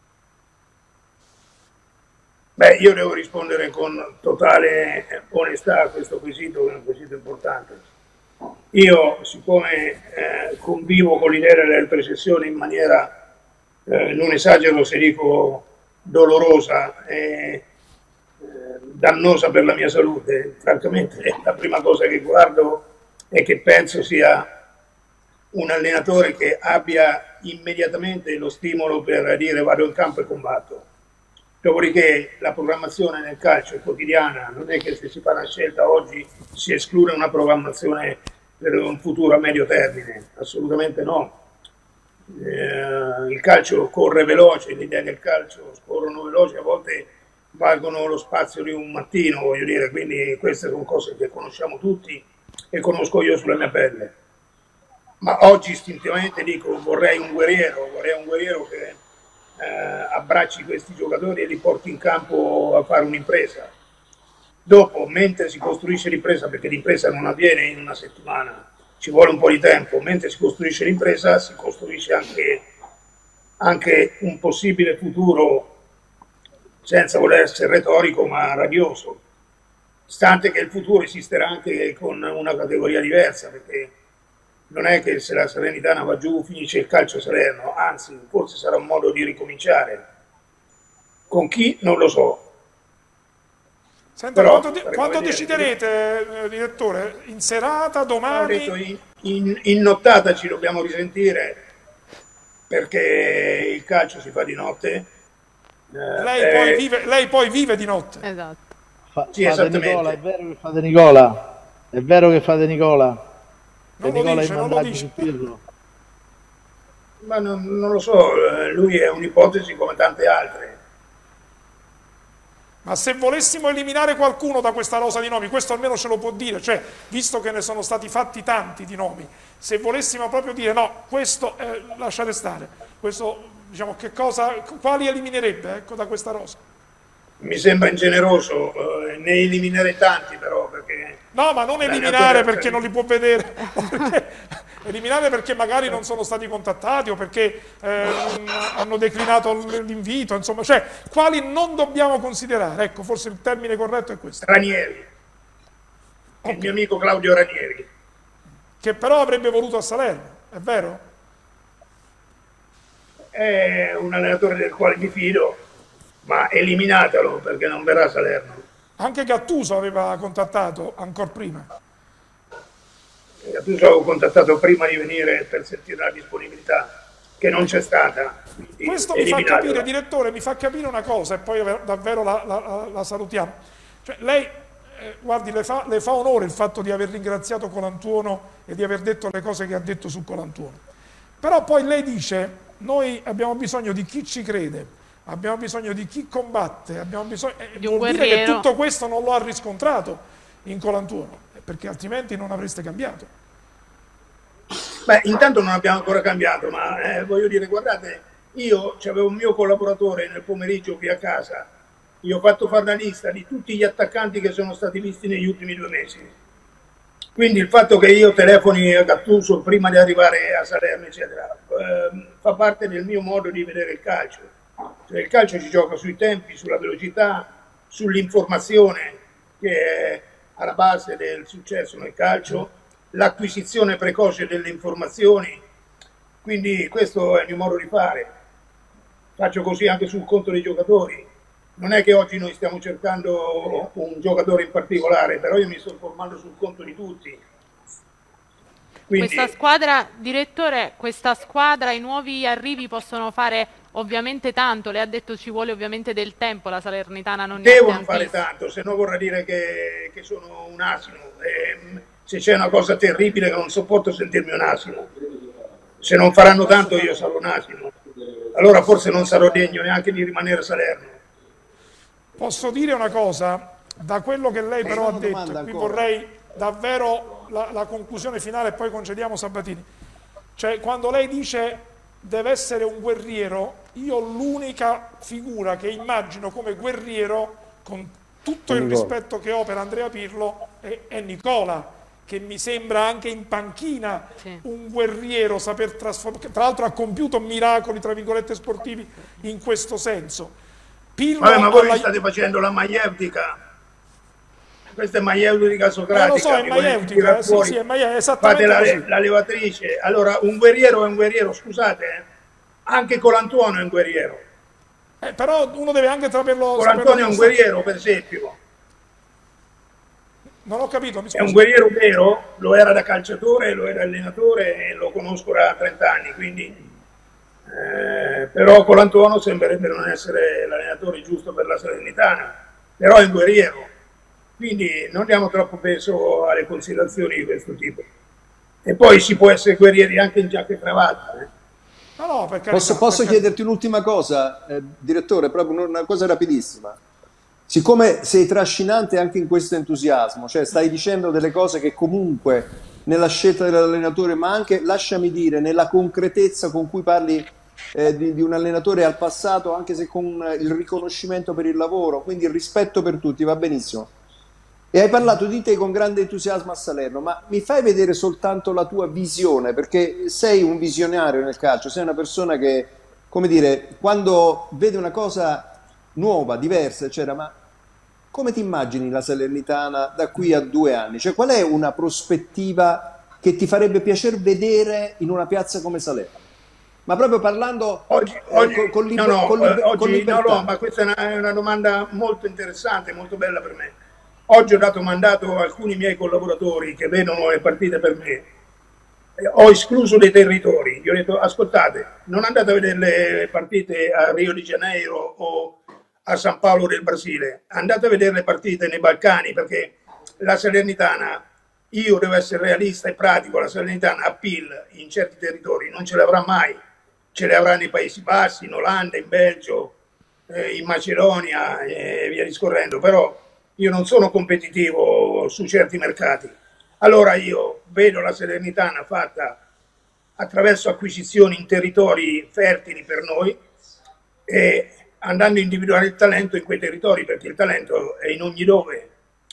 [SPEAKER 4] Beh, io devo rispondere con totale onestà a questo quesito, che è un quesito importante. Io, siccome eh, convivo con l'idea della retrocessione in maniera, eh, non esagero se dico dolorosa e eh, dannosa per la mia salute, francamente la prima cosa che guardo è che penso sia un allenatore che abbia immediatamente lo stimolo per dire vado in campo e combatto. Dopodiché la programmazione nel calcio è quotidiana, non è che se si fa una scelta oggi si esclude una programmazione per un futuro a medio termine, assolutamente no. Eh, il calcio corre veloce, le idee del calcio scorrono veloci, a volte valgono lo spazio di un mattino, voglio dire, quindi queste sono cose che conosciamo tutti e conosco io sulla mia pelle. Ma oggi istintivamente dico vorrei un guerriero, vorrei un guerriero che eh, abbracci questi giocatori e li porti in campo a fare un'impresa. Dopo, mentre si costruisce l'impresa, perché l'impresa non avviene in una settimana, ci vuole un po' di tempo, mentre si costruisce l'impresa si costruisce anche, anche un possibile futuro, senza voler essere retorico ma radioso, stante che il futuro esisterà anche con una categoria diversa, perché non è che se la Salernitana va giù finisce il calcio Salerno, anzi forse sarà un modo di ricominciare. Con chi non lo so.
[SPEAKER 5] Senta, però, quando, de quando deciderete, eh, direttore? In serata, domani? Ho detto
[SPEAKER 4] in, in, in nottata ci dobbiamo risentire, perché il calcio si fa di notte.
[SPEAKER 5] Eh, lei, eh, poi vive, lei poi vive di notte.
[SPEAKER 8] Esatto.
[SPEAKER 9] Fa, sì, fate Nicola, è vero che fate Nicola? È vero che fate Nicola?
[SPEAKER 5] Non lo dice, non lo dice.
[SPEAKER 4] Ma non, non lo so, lui è un'ipotesi come tante altre.
[SPEAKER 5] Ma se volessimo eliminare qualcuno da questa rosa di nomi, questo almeno ce lo può dire, cioè, visto che ne sono stati fatti tanti di nomi, se volessimo proprio dire no, questo eh, lasciate stare, questo, diciamo, che cosa, quali eliminerebbe, ecco, da questa rosa?
[SPEAKER 4] Mi sembra ingeneroso, eh, ne eliminerei tanti però, perché...
[SPEAKER 5] No, ma non eliminare perché non li può vedere, perché, eliminare perché magari non sono stati contattati o perché eh, hanno declinato l'invito, insomma, cioè, quali non dobbiamo considerare, ecco, forse il termine corretto è questo.
[SPEAKER 4] Ranieri, okay. Il mio amico Claudio Ranieri.
[SPEAKER 5] Che però avrebbe voluto a Salerno, è vero?
[SPEAKER 4] È un allenatore del quale mi fido, ma eliminatelo perché non verrà a Salerno.
[SPEAKER 5] Anche Gattuso aveva contattato ancora prima.
[SPEAKER 4] Gattuso avevo contattato prima di venire per sentire la disponibilità, che non c'è stata.
[SPEAKER 5] Questo mi fa capire, direttore, mi fa capire una cosa e poi davvero la, la, la salutiamo. Cioè, lei, eh, guardi, le fa, le fa onore il fatto di aver ringraziato Colantuono e di aver detto le cose che ha detto su Colantuono. Però poi lei dice, noi abbiamo bisogno di chi ci crede, abbiamo bisogno di chi combatte, abbiamo bisogno... Eh,
[SPEAKER 8] di un
[SPEAKER 5] vuol
[SPEAKER 8] guerriero.
[SPEAKER 5] dire che tutto questo non lo ha riscontrato in Colantuono, perché altrimenti non avreste cambiato.
[SPEAKER 4] Beh, intanto non abbiamo ancora cambiato, ma eh, voglio dire, guardate, io avevo un mio collaboratore nel pomeriggio qui a casa, gli ho fatto fare una lista di tutti gli attaccanti che sono stati visti negli ultimi due mesi. Quindi il fatto che io telefoni a Gattuso prima di arrivare a Salerno, eccetera, eh, fa parte del mio modo di vedere il calcio. Cioè, il calcio si gioca sui tempi, sulla velocità, sull'informazione, che è alla base del successo nel calcio, l'acquisizione precoce delle informazioni, quindi questo è il mio modo di fare. Faccio così anche sul conto dei giocatori. Non è che oggi noi stiamo cercando un giocatore in particolare, però io mi sto informando sul conto di tutti. Quindi,
[SPEAKER 8] questa squadra, direttore, questa squadra, i nuovi arrivi possono fare ovviamente tanto, lei ha detto ci vuole ovviamente del tempo, la Salernitana non ne ha
[SPEAKER 4] devono fare
[SPEAKER 8] tantissimo.
[SPEAKER 4] tanto, se no vorrà dire che, che sono un asino. E, se c'è una cosa terribile che non sopporto sentirmi un asino. Se non faranno tanto io sarò un asino. Allora forse non sarò degno neanche di rimanere a Salerno.
[SPEAKER 5] Posso dire una cosa? Da quello che lei però ha detto, e qui vorrei davvero la, la conclusione finale e poi concediamo Sabatini. Cioè, quando lei dice deve essere un guerriero, io l'unica figura che immagino come guerriero, con tutto il rispetto che ho per Andrea Pirlo, è, è Nicola, che mi sembra anche in panchina sì. un guerriero, saper trasformare, tra l'altro ha compiuto miracoli, tra virgolette, sportivi in questo senso. Pirlo
[SPEAKER 4] Vabbè, ma voi
[SPEAKER 5] alla...
[SPEAKER 4] state facendo la maieutica. Questa è maieutica socratica.
[SPEAKER 5] Eh, lo so, è maieutica, eh, sì, sì, è maieutica, esattamente
[SPEAKER 4] fate
[SPEAKER 5] così.
[SPEAKER 4] la, la levatrice. Allora, un guerriero è un guerriero, scusate, eh? Anche Colantuono è un guerriero.
[SPEAKER 5] Eh, però uno deve anche saperlo...
[SPEAKER 4] Colantuono è un guerriero, per esempio.
[SPEAKER 5] Non ho capito, mi scusi.
[SPEAKER 4] È un guerriero vero, lo era da calciatore, lo era allenatore e lo conosco da trenta anni, quindi... Eh, però Colantuono sembrerebbe non essere l'allenatore giusto per la Salernitana, però è un guerriero, quindi non diamo troppo peso alle considerazioni di questo tipo. E poi si può essere guerrieri anche in giacca e cravatta. Eh.
[SPEAKER 5] No, no, perché
[SPEAKER 6] posso, posso perché... chiederti un'ultima cosa, eh, direttore, proprio una cosa rapidissima. Siccome sei trascinante anche in questo entusiasmo, cioè stai dicendo delle cose che comunque nella scelta dell'allenatore, ma anche, lasciami dire, nella concretezza con cui parli eh, di, di un allenatore al passato, anche se con il riconoscimento per il lavoro, quindi il rispetto per tutti, va benissimo. E hai parlato di te con grande entusiasmo a Salerno, ma mi fai vedere soltanto la tua visione, perché sei un visionario nel calcio, sei una persona che, come dire, quando vede una cosa nuova, diversa, eccetera, ma come ti immagini la Salernitana da qui a due anni? Cioè, qual è una prospettiva che ti farebbe piacere vedere in una piazza come Salerno? Ma proprio parlando
[SPEAKER 4] oggi, oggi,
[SPEAKER 6] eh, con, con, liber-
[SPEAKER 4] no, no,
[SPEAKER 6] con, liber-
[SPEAKER 4] oggi,
[SPEAKER 6] con libertà.
[SPEAKER 4] No, no, ma questa è una, è una domanda molto interessante, molto bella per me. Oggi ho dato mandato a alcuni miei collaboratori che vedono le partite per me. Ho escluso dei territori. Gli ho detto, ascoltate, non andate a vedere le partite a Rio de Janeiro o a San Paolo del Brasile, andate a vedere le partite nei Balcani, perché la Salernitana, io devo essere realista e pratico, la Salernitana a P I L in certi territori non ce l'avrà mai, ce le avrà nei Paesi Bassi, in Olanda, in Belgio, eh, in Macedonia e via discorrendo, però io non sono competitivo su certi mercati. Allora io vedo la Salernitana fatta attraverso acquisizioni in territori fertili per noi e andando a individuare il talento in quei territori, perché il talento è in ogni dove.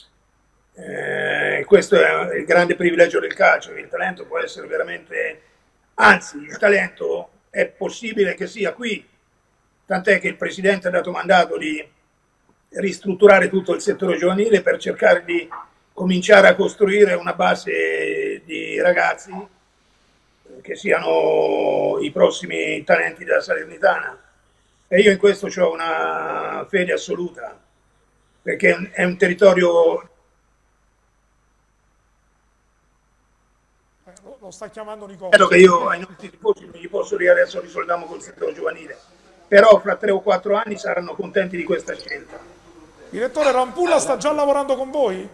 [SPEAKER 4] Eh, questo è il grande privilegio del calcio, il talento può essere veramente, anzi il talento è possibile che sia qui, tant'è che il Presidente ha dato mandato di ristrutturare tutto il settore giovanile per cercare di cominciare a costruire una base di ragazzi che siano i prossimi talenti della Salernitana. E io in questo ho una fede assoluta, perché è un territorio...
[SPEAKER 5] Lo sta chiamando Nicola.
[SPEAKER 4] Credo che io ai nostri tifosi non gli posso dire adesso risolviamo col settore giovanile, però fra tre o quattro anni saranno contenti di questa scelta.
[SPEAKER 5] Direttore, Rampulla sta già lavorando con voi?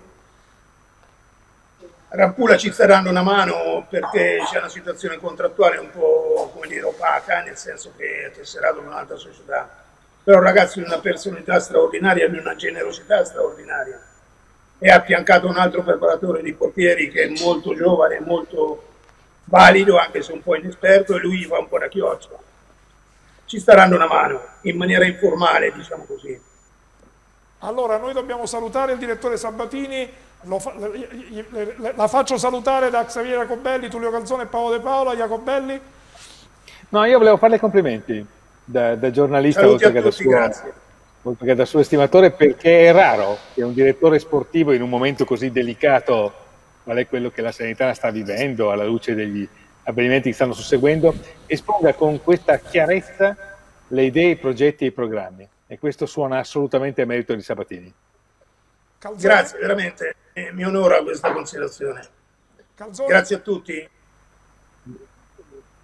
[SPEAKER 4] Rampulla ci sta dando una mano perché c'è una situazione contrattuale un po', come dire, opaca, nel senso che è tesserato con un'altra società. Però il ragazzo è una personalità straordinaria, di una generosità straordinaria. E ha affiancato un altro preparatore di portieri che è molto giovane, molto valido, anche se un po' inesperto, e lui gli fa un po' da chioccia. Ci sta dando una mano, in maniera informale, diciamo così.
[SPEAKER 5] Allora, noi dobbiamo salutare il direttore Sabatini, lo fa, la faccio salutare da Xavier Jacobelli, Tullio Calzone e Paolo De Paola. Jacobelli?
[SPEAKER 7] No, io volevo farle complimenti da, da giornalista, oltre che, tutti, da suo, oltre che da suo estimatore, perché è raro che un direttore sportivo in un momento così delicato, qual è quello che la Salernitana sta vivendo, alla luce degli avvenimenti che stanno susseguendo, esponga con questa chiarezza le idee, i progetti e i programmi. E questo suona assolutamente a merito di Sabatini.
[SPEAKER 5] Calzone.
[SPEAKER 4] Grazie, veramente, eh, mi onora questa considerazione.
[SPEAKER 5] Calzone.
[SPEAKER 4] Grazie a tutti.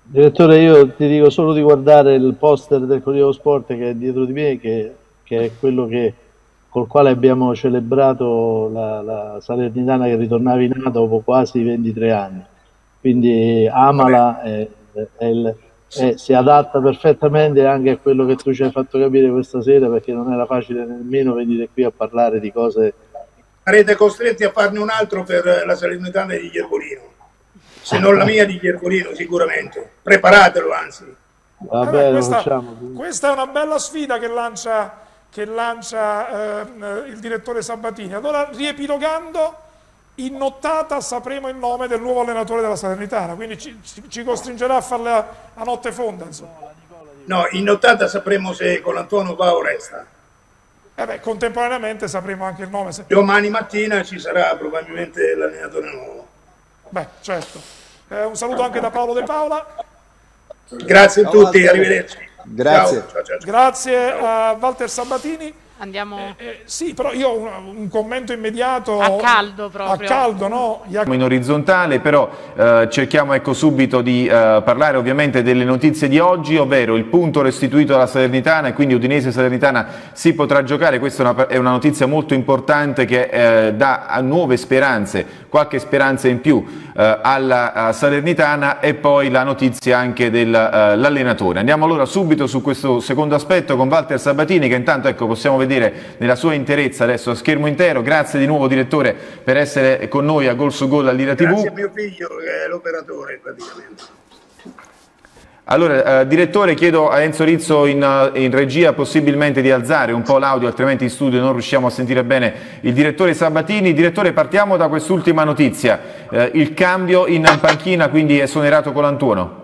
[SPEAKER 9] Direttore, io ti dico solo di guardare il poster del Corriere dello Sport che è dietro di me, che, che è quello che, col quale abbiamo celebrato la, la Salernitana che ritornava in A dopo quasi ventitré anni. Quindi amala e, e, e si adatta perfettamente anche a quello che tu ci hai fatto capire questa sera, perché non era facile nemmeno venire qui a parlare di cose.
[SPEAKER 4] Sarete costretti a farne un altro per la Salernitana di Iervolino. Se non la mia di Iervolino sicuramente. Preparatelo anzi.
[SPEAKER 9] Va
[SPEAKER 5] Vabbè,
[SPEAKER 9] bene,
[SPEAKER 5] questa,
[SPEAKER 9] facciamo.
[SPEAKER 5] questa è una bella sfida che lancia, che lancia eh, il direttore Sabatini. Allora, riepilogando, in nottata sapremo il nome del nuovo allenatore della Salernitana, quindi ci, ci costringerà a farla a notte fonda. Insomma.
[SPEAKER 4] No, in nottata sapremo se Colantuono va o resta.
[SPEAKER 5] Eh beh, contemporaneamente sapremo anche il nome. Se...
[SPEAKER 4] Domani mattina ci sarà probabilmente l'allenatore nuovo.
[SPEAKER 5] Beh, certo. Eh, un saluto anche da Paolo De Paola.
[SPEAKER 4] Grazie a tutti, arrivederci.
[SPEAKER 6] Grazie.
[SPEAKER 4] Ciao, ciao, ciao.
[SPEAKER 5] Grazie a Walter Sabatini.
[SPEAKER 8] Andiamo
[SPEAKER 5] Eh, eh, sì, però io ho un, un commento immediato.
[SPEAKER 8] a caldo proprio.
[SPEAKER 5] A caldo, no? Iac-
[SPEAKER 10] In orizzontale, però eh, cerchiamo ecco, subito di eh, parlare ovviamente delle notizie di oggi, ovvero il punto restituito alla Salernitana e quindi Udinese-Salernitana si potrà giocare. Questa è una, è una notizia molto importante che eh, dà nuove speranze, qualche speranza in più eh, alla Salernitana, e poi la notizia anche dell'allenatore. Uh, Andiamo allora subito su questo secondo aspetto con Walter Sabatini, che intanto ecco, possiamo vedere nella sua interezza adesso a schermo intero. Grazie di nuovo direttore per essere con noi a Gol su Gol all'Ira tivù.
[SPEAKER 4] Grazie a mio figlio che è l'operatore praticamente.
[SPEAKER 10] Allora, eh, direttore, chiedo a Enzo Rizzo in, in regia possibilmente di alzare un po' l'audio, altrimenti in studio non riusciamo a sentire bene il direttore Sabatini. Direttore, partiamo da quest'ultima notizia, eh, il cambio in panchina, quindi è esonerato Colantuono?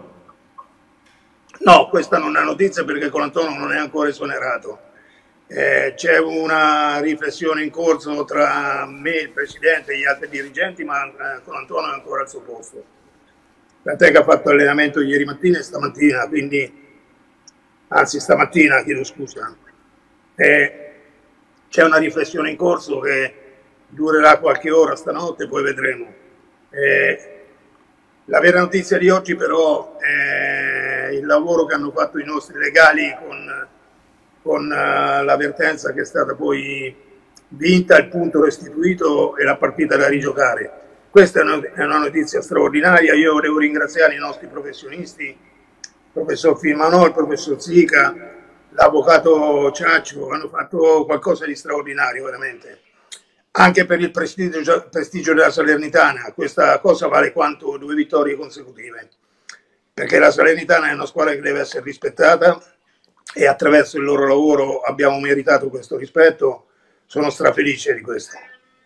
[SPEAKER 4] No, questa non è una notizia perché Colantuono non è ancora esonerato. Eh, c'è una riflessione in corso tra me, il presidente e gli altri dirigenti, ma eh, Colantuono è ancora al suo posto. Tant'è che ha fatto allenamento ieri mattina e stamattina, quindi, anzi stamattina, chiedo scusa. Eh, c'è una riflessione in corso che durerà qualche ora stanotte, poi vedremo. Eh, la vera notizia di oggi però è il lavoro che hanno fatto i nostri legali con, con uh, l'avvertenza che è stata poi vinta, il punto restituito e la partita da rigiocare. Questa è una notizia straordinaria. Io volevo ringraziare i nostri professionisti, il professor Firmanò, il professor Zica, l'avvocato Ciaccio, hanno fatto qualcosa di straordinario veramente. Anche per il prestigio, prestigio della Salernitana, questa cosa vale quanto due vittorie consecutive, perché la Salernitana è una squadra che deve essere rispettata e attraverso il loro lavoro abbiamo meritato questo rispetto. Sono strafelice di questo.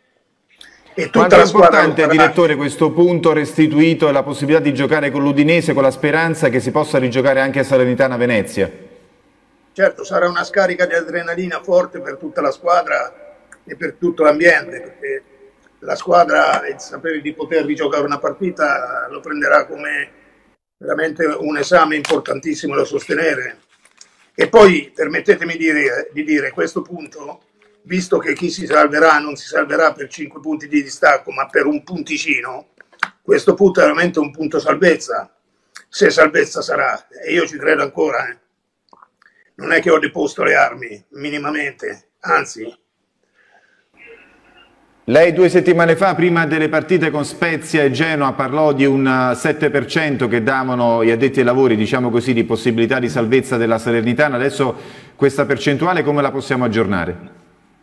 [SPEAKER 10] E tutta Quanto la è importante, direttore, questo punto restituito e la possibilità di giocare con l'Udinese con la speranza che si possa rigiocare anche a Salernitana-Venezia?
[SPEAKER 4] Certo, sarà una scarica di adrenalina forte per tutta la squadra e per tutto l'ambiente, perché la squadra, il sapere di poter rigiocare una partita, lo prenderà come veramente un esame importantissimo da sostenere. E poi permettetemi di dire, di dire questo punto, visto che chi si salverà non si salverà per cinque punti di distacco ma per un punticino, questo punto è veramente un punto salvezza, se salvezza sarà, e io ci credo ancora. Eh. Non è che ho deposto le armi minimamente, anzi.
[SPEAKER 10] Lei due settimane fa, prima delle partite con Spezia e Genoa, parlò di un sette per cento che davano gli addetti ai lavori, diciamo così, di possibilità di salvezza della Salernitana. Adesso questa percentuale come la possiamo aggiornare?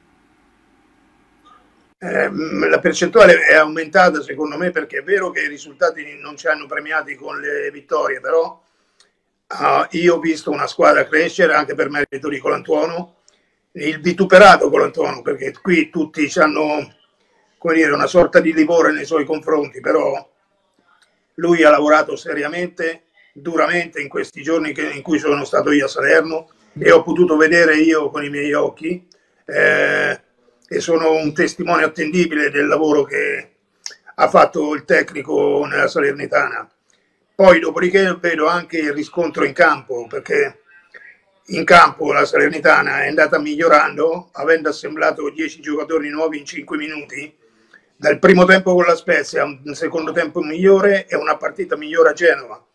[SPEAKER 4] Eh, la percentuale è aumentata secondo me, perché è vero che i risultati non ci hanno premiati con le vittorie, però uh, io ho visto una squadra crescere anche per merito di Colantuono, il vituperato Colantuono, perché qui tutti hanno, come dire, una sorta di livore nei suoi confronti, però lui ha lavorato seriamente, duramente in questi giorni che, in cui sono stato io a Salerno e ho potuto vedere io con i miei occhi, eh, e sono un testimone attendibile del lavoro che ha fatto il tecnico nella Salernitana. Poi dopodiché vedo anche il riscontro in campo, perché in campo la Salernitana è andata migliorando, avendo assemblato dieci giocatori nuovi in cinque minuti, dal primo tempo con la Spezia a un secondo tempo migliore e una partita migliore a Genova.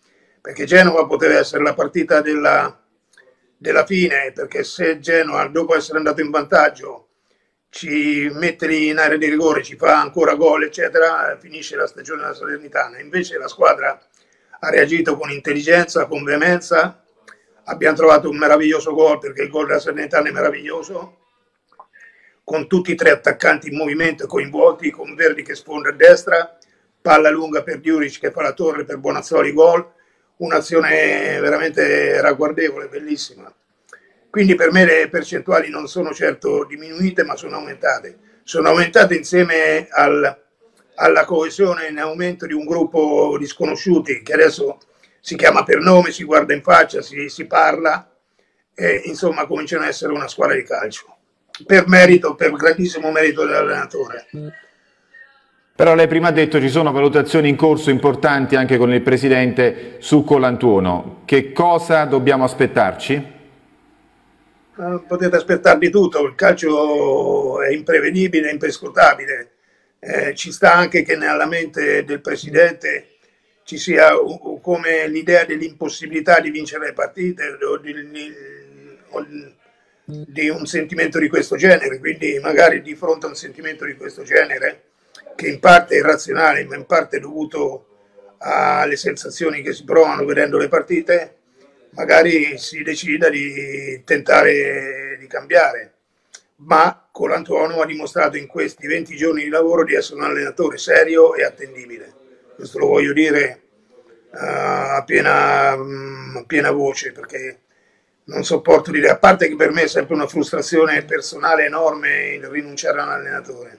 [SPEAKER 4] perché Genova poteva essere la partita della, della fine, perché se Genova dopo essere andato in vantaggio ci mette lì in area di rigore, ci fa ancora gol eccetera, finisce la stagione della Salernitana. Invece la squadra ha reagito con intelligenza, con veemenza, abbiamo trovato un meraviglioso gol, perché il gol della Salernitana è meraviglioso, con tutti e tre attaccanti in movimento coinvolti, con Verdi che sfonda a destra, palla lunga per Djuric che fa la torre per Bonazzoli, gol, un'azione veramente ragguardevole, bellissima. Quindi per me le percentuali non sono certo diminuite, ma sono aumentate. Sono aumentate insieme al, alla coesione in aumento di un gruppo di sconosciuti che adesso si chiama per nome, si guarda in faccia, si, si parla e insomma cominciano a essere una squadra di calcio. Per merito, per grandissimo merito dell'allenatore.
[SPEAKER 10] Però lei prima ha detto ci sono valutazioni in corso importanti anche con il Presidente su Colantuono. Che cosa dobbiamo aspettarci?
[SPEAKER 4] Potete aspettar di tutto, il calcio è imprevedibile, è imprescrutabile, eh, ci sta anche che nella mente del Presidente ci sia uh, come l'idea dell'impossibilità di vincere le partite o di, o di un sentimento di questo genere, quindi magari di fronte a un sentimento di questo genere, che in parte è irrazionale ma in parte è dovuto alle sensazioni che si provano vedendo le partite, magari si decida di tentare di cambiare, ma Colantuono ha dimostrato in questi venti giorni di lavoro di essere un allenatore serio e attendibile. Questo lo voglio dire uh, a, piena, um, a piena voce, perché non sopporto dire, a parte che per me è sempre una frustrazione personale enorme il rinunciare a un allenatore.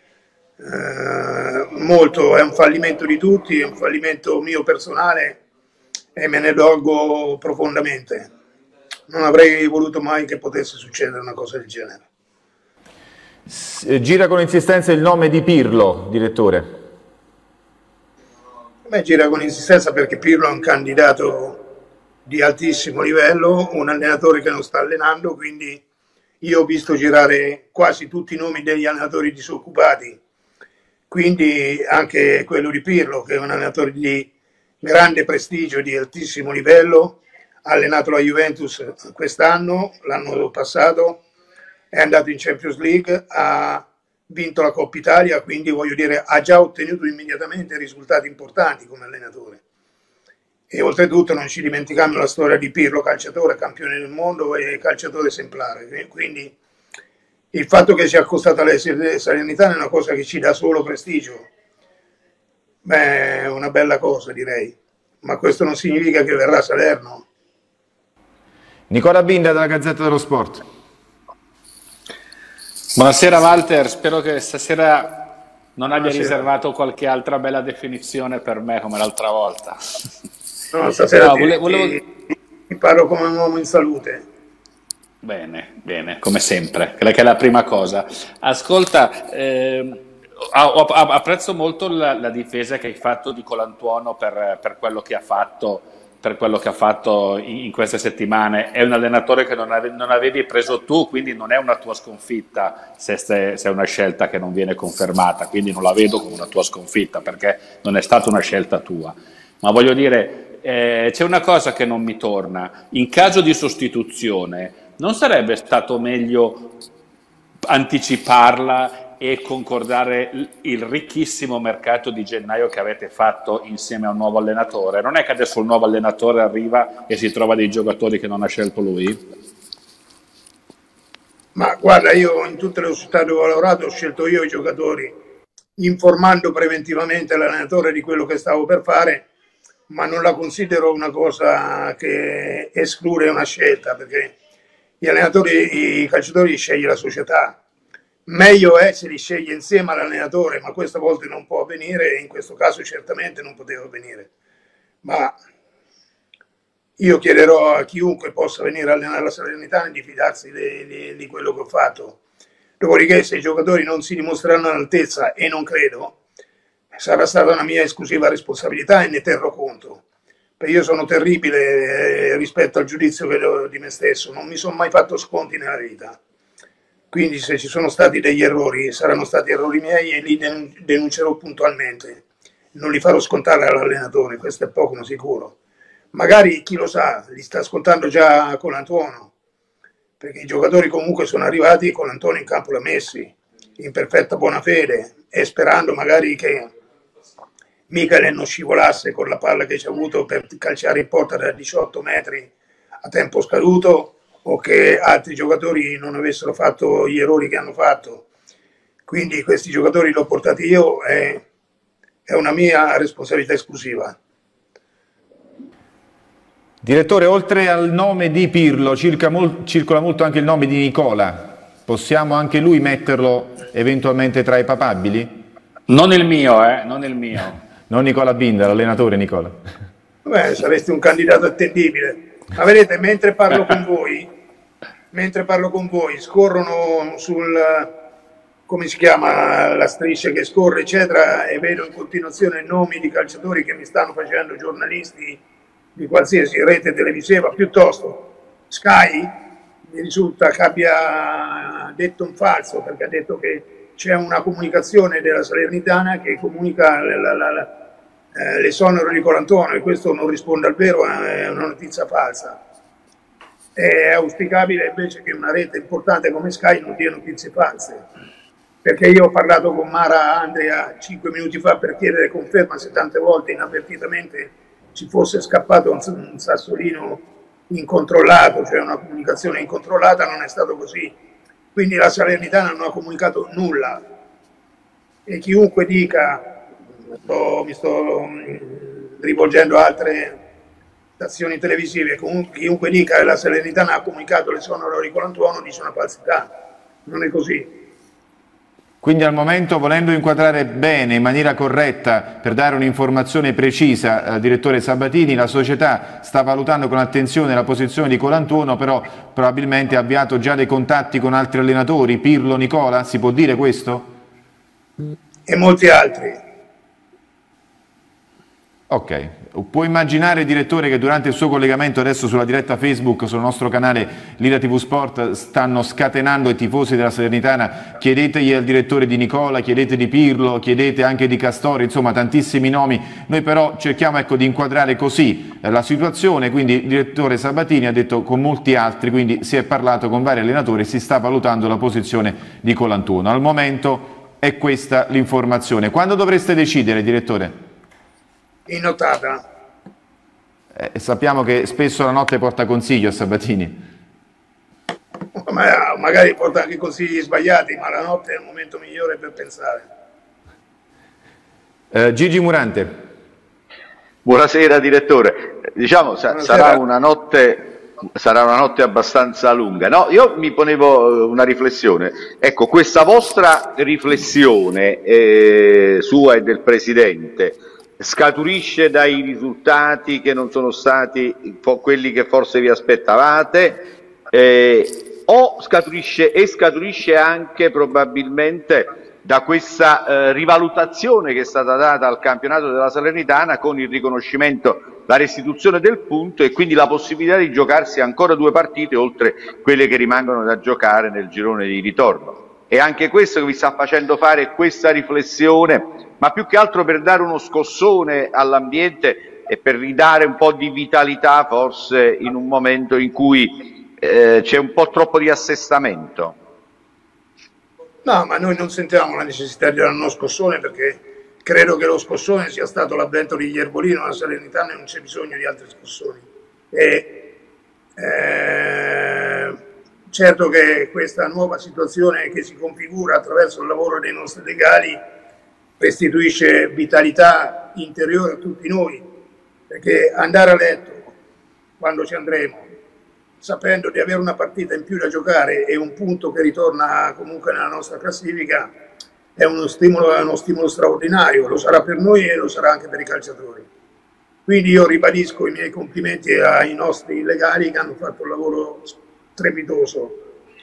[SPEAKER 4] Uh, molto, è un fallimento di tutti, è un fallimento mio personale, e me ne dolgo profondamente. Non avrei voluto mai che potesse succedere una cosa del genere.
[SPEAKER 10] Gira con insistenza il nome di Pirlo, direttore.
[SPEAKER 4] Beh, gira con insistenza perché Pirlo è un candidato di altissimo livello, un allenatore che non sta allenando, quindi io ho visto girare quasi tutti i nomi degli allenatori disoccupati, quindi anche quello di Pirlo, che è un allenatore di grande prestigio, di altissimo livello, ha allenato la Juventus quest'anno, l'anno passato, è andato in Champions League, ha vinto la Coppa Italia, quindi voglio dire ha già ottenuto immediatamente risultati importanti come allenatore. E oltretutto non ci dimentichiamo la storia di Pirlo, calciatore, campione del mondo e calciatore esemplare, quindi il fatto che sia accostato alla Salernitana è una cosa che ci dà solo prestigio. Beh, è una bella cosa, direi, ma questo non significa che verrà a Salerno.
[SPEAKER 10] Nicola Binda della Gazzetta dello Sport.
[SPEAKER 11] Buonasera Walter, spero che stasera non abbia
[SPEAKER 4] Buonasera.
[SPEAKER 11] riservato qualche altra bella definizione per me come l'altra volta.
[SPEAKER 4] No, stasera
[SPEAKER 11] no,
[SPEAKER 4] ti,
[SPEAKER 11] vole, volevo...
[SPEAKER 4] ti, ti parlo come un uomo in salute.
[SPEAKER 11] Bene, bene, come sempre, che è la prima cosa. Ascolta, eh, apprezzo molto la, la difesa che hai fatto di Colantuono per, per quello che ha fatto, per quello che ha fatto in, in queste settimane. È un allenatore che non, ave, non avevi preso tu, quindi non è una tua sconfitta se, se, se è una scelta che non viene confermata, quindi non la vedo come una tua sconfitta perché non è stata una scelta tua. Ma voglio dire, eh, c'è una cosa che non mi torna: in caso di sostituzione non sarebbe stato meglio anticiparla e concordare il ricchissimo mercato di gennaio che avete fatto insieme a un nuovo allenatore? Non è che adesso il nuovo allenatore arriva e si trova dei giocatori che non ha scelto lui?
[SPEAKER 4] Ma guarda, io in tutte le società dove ho lavorato ho scelto io i giocatori, informando preventivamente l'allenatore di quello che stavo per fare, ma non la considero una cosa che esclude una scelta, perché gli allenatori, i calciatori li sceglie la società. Meglio è se li sceglie insieme all'allenatore, ma questa volta non può avvenire e in questo caso certamente non poteva avvenire. Ma io chiederò a chiunque possa venire a allenare la Salernitana di fidarsi di, di, di quello che ho fatto. Dopodiché, se i giocatori non si dimostreranno all'altezza, e non credo, sarà stata una mia esclusiva responsabilità e ne terrò conto. Perché io sono terribile rispetto al giudizio che ho di me stesso, non mi sono mai fatto sconti nella vita. Quindi se ci sono stati degli errori, saranno stati errori miei e li denuncerò puntualmente. Non li farò scontare all'allenatore, questo è poco ma sicuro. magari chi lo sa, li sta ascoltando già Colantuono, perché i giocatori comunque sono arrivati con Colantuono in campo l'ha messi, in perfetta buona fede, e sperando magari che Michele non scivolasse con la palla che ci ha avuto per calciare in porta da diciotto metri a tempo scaduto, o che altri giocatori non avessero fatto gli errori che hanno fatto. Quindi questi giocatori li ho portati io, è, è una mia responsabilità esclusiva.
[SPEAKER 10] Direttore, oltre al nome di Pirlo mol circola molto anche il nome di Nicola. Possiamo anche lui metterlo eventualmente tra i papabili?
[SPEAKER 11] Non il mio, eh, non il mio.
[SPEAKER 10] Non Nicola Binda, l'allenatore Nicola.
[SPEAKER 4] Beh, saresti un candidato attendibile. Ma vedete, mentre parlo con voi, mentre parlo con voi, scorrono sul, come si chiama, la striscia che scorre, eccetera, e vedo in continuazione nomi di calciatori che mi stanno facendo giornalisti di qualsiasi rete televisiva, piuttosto Sky mi risulta che abbia detto un falso, perché ha detto che c'è una comunicazione della Salernitana che comunica la, la, la, la, eh, l'esonero di Colantuono, e questo non risponde al vero, è una notizia falsa. È auspicabile invece che una rete importante come Sky non dia notizie false, perché io ho parlato con Mara Andrea cinque minuti fa per chiedere conferma se tante volte inavvertitamente ci fosse scappato un, un sassolino incontrollato, cioè una comunicazione incontrollata. Non è stato così. Quindi la Salernitana non ha comunicato nulla, e chiunque dica, sto, mi sto rivolgendo a altre stazioni televisive, comunque, chiunque dica che la Salernitana ha comunicato l'esonero di Colantuono dice una falsità. Non è così.
[SPEAKER 10] Quindi al momento, volendo inquadrare bene, in maniera corretta, per dare un'informazione precisa al direttore Sabatini, la società sta valutando con attenzione la posizione di Colantuono, però probabilmente ha avviato già dei contatti con altri allenatori, Pirlo, Nicola, si può dire questo?
[SPEAKER 4] E molti altri.
[SPEAKER 10] Ok, può immaginare, direttore, che durante il suo collegamento adesso sulla diretta Facebook, sul nostro canale Lira tivù Sport, stanno scatenando i tifosi della Salernitana: chiedetegli al direttore di Nicola, chiedete di Pirlo, chiedete anche di Castori, insomma tantissimi nomi. Noi però cerchiamo, ecco, di inquadrare così eh, la situazione, quindi il direttore Sabatini ha detto con molti altri, quindi si è parlato con vari allenatori, si sta valutando la posizione di Colantuono. Al momento è questa l'informazione. Quando dovreste decidere, direttore?
[SPEAKER 4] In notata.
[SPEAKER 10] Eh, sappiamo che spesso la notte porta consiglio a Sabatini.
[SPEAKER 4] Ma magari porta anche consigli sbagliati, ma la notte è il momento migliore per pensare.
[SPEAKER 10] Eh, Gigi Murante.
[SPEAKER 12] Buonasera direttore. Diciamo sa
[SPEAKER 4] Buonasera.
[SPEAKER 12] sarà una notte sarà una notte abbastanza lunga. No, io mi ponevo una riflessione. Ecco, questa vostra riflessione eh, sua e del Presidente scaturisce dai risultati che non sono stati quelli che forse vi aspettavate, eh, o scaturisce, e scaturisce anche probabilmente da questa eh, rivalutazione che è stata data al campionato della Salernitana, con il riconoscimento, la restituzione del punto e quindi la possibilità di giocarsi ancora due partite oltre quelle che rimangono da giocare nel girone di ritorno. E anche questo che vi sta facendo fare questa riflessione, ma più che altro per dare uno scossone all'ambiente e per ridare un po' di vitalità forse in un momento in cui eh, c'è un po' troppo di assestamento.
[SPEAKER 4] No, ma noi non sentiamo la necessità di dare uno scossone, perché credo che lo scossone sia stato l'avvento di Iervolino alla Salernitana e non c'è bisogno di altri scossoni. E, eh, certo che questa nuova situazione che si configura attraverso il lavoro dei nostri legali restituisce vitalità interiore a tutti noi, perché andare a letto quando ci andremo sapendo di avere una partita in più da giocare e un punto che ritorna comunque nella nostra classifica è uno stimolo, è uno stimolo straordinario, lo sarà per noi e lo sarà anche per i calciatori. Quindi io ribadisco i miei complimenti ai nostri legali che hanno fatto un lavoro strepitoso.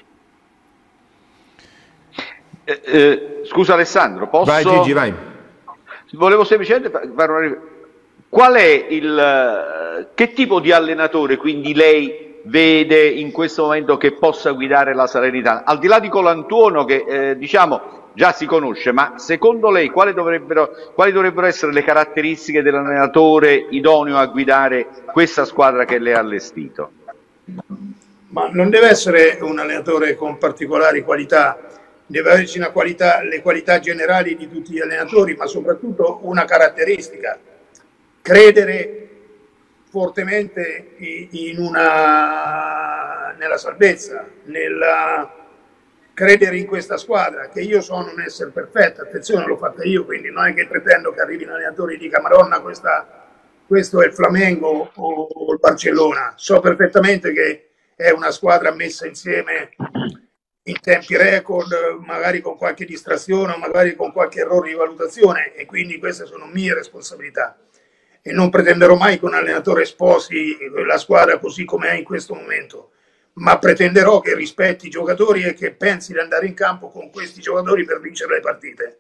[SPEAKER 12] Eh, eh, scusa Alessandro, posso?
[SPEAKER 10] Vai Gigi, vai.
[SPEAKER 12] Volevo semplicemente fare una... Qual è il... Che tipo di allenatore quindi lei vede in questo momento che possa guidare la Salernitana? Al di là di Colantuono che, eh, diciamo, già si conosce, ma secondo lei quali dovrebbero, quali dovrebbero essere le caratteristiche dell'allenatore idoneo a guidare questa squadra che lei ha allestito?
[SPEAKER 4] Ma non deve essere un allenatore con particolari qualità, deve averci una qualità, le qualità generali di tutti gli allenatori, ma soprattutto una caratteristica: credere fortemente in una, nella salvezza, nella, credere in questa squadra, che io so non essere perfetta, attenzione, l'ho fatta io, quindi non è che pretendo che arrivi un allenatore e dica Madonna, questa, questo è il Flamengo o, o il Barcellona. So perfettamente che è una squadra messa insieme in tempi record, magari con qualche distrazione o magari con qualche errore di valutazione, e quindi queste sono mie responsabilità. E non pretenderò mai che un allenatore sposi la squadra così come è in questo momento, ma pretenderò che rispetti i giocatori e che pensi di andare in campo con questi giocatori per vincere le partite.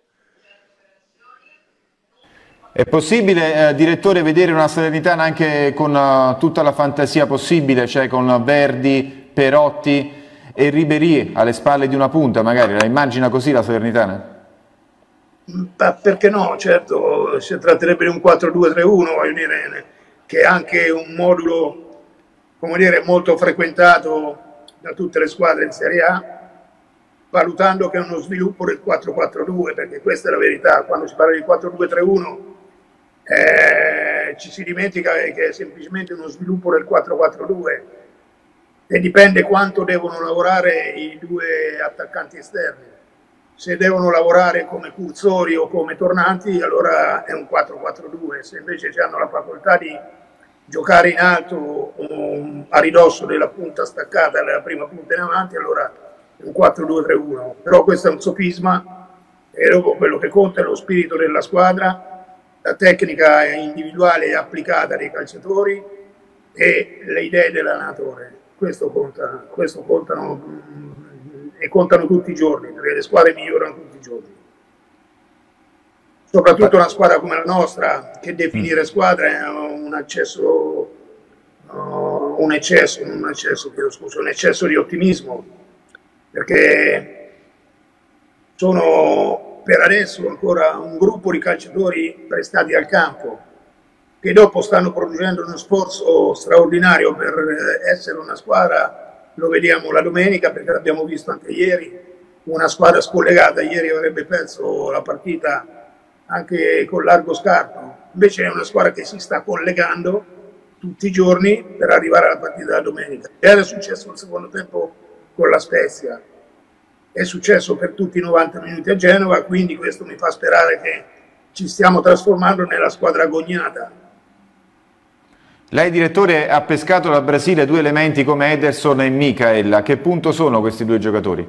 [SPEAKER 10] È possibile, eh, direttore, vedere una Salernitana anche con uh, tutta la fantasia possibile, cioè con Verdi, Perotti e Ribéry alle spalle di una punta, magari? La immagina così la Salernitana?
[SPEAKER 4] Ma perché no? Certo, si tratterebbe di un quattro due tre uno, voglio dire, che è anche un modulo, come dire, molto frequentato da tutte le squadre in Serie A, valutando che è uno sviluppo del quattro quattro due, perché questa è la verità. Quando si parla di quattro due tre uno eh, ci si dimentica che è semplicemente uno sviluppo del quattro quattro due, e dipende quanto devono lavorare i due attaccanti esterni. Se devono lavorare come cursori o come tornanti, allora è un quattro quattro due. Se invece hanno la facoltà di giocare in alto um, a ridosso della punta staccata, della prima punta in avanti, allora è un quattro due tre uno. Però questo è un sofisma, e dopo quello che conta è lo spirito della squadra, la tecnica individuale applicata dai calciatori e le idee dell'allenatore. Questo conta, questo contano e contano tutti i giorni, perché le squadre migliorano tutti i giorni. Soprattutto una squadra come la nostra, che definire squadra è un accesso, uh, un eccesso, non un eccesso, chiedo scusa, un eccesso di ottimismo, perché sono per adesso ancora un gruppo di calciatori prestati al campo, che dopo stanno producendo uno sforzo straordinario per essere una squadra. Lo vediamo la domenica, perché l'abbiamo visto anche ieri, una squadra scollegata ieri avrebbe perso la partita anche con largo scarto, invece è una squadra che si sta collegando tutti i giorni per arrivare alla partita della domenica. Era successo nel secondo tempo con la Spezia, è successo per tutti i novanta minuti a Genova, quindi questo mi fa sperare che ci stiamo trasformando nella squadra agognata.
[SPEAKER 10] Lei, direttore, ha pescato dal Brasile due elementi come Ederson e Michael. A che punto sono questi due giocatori?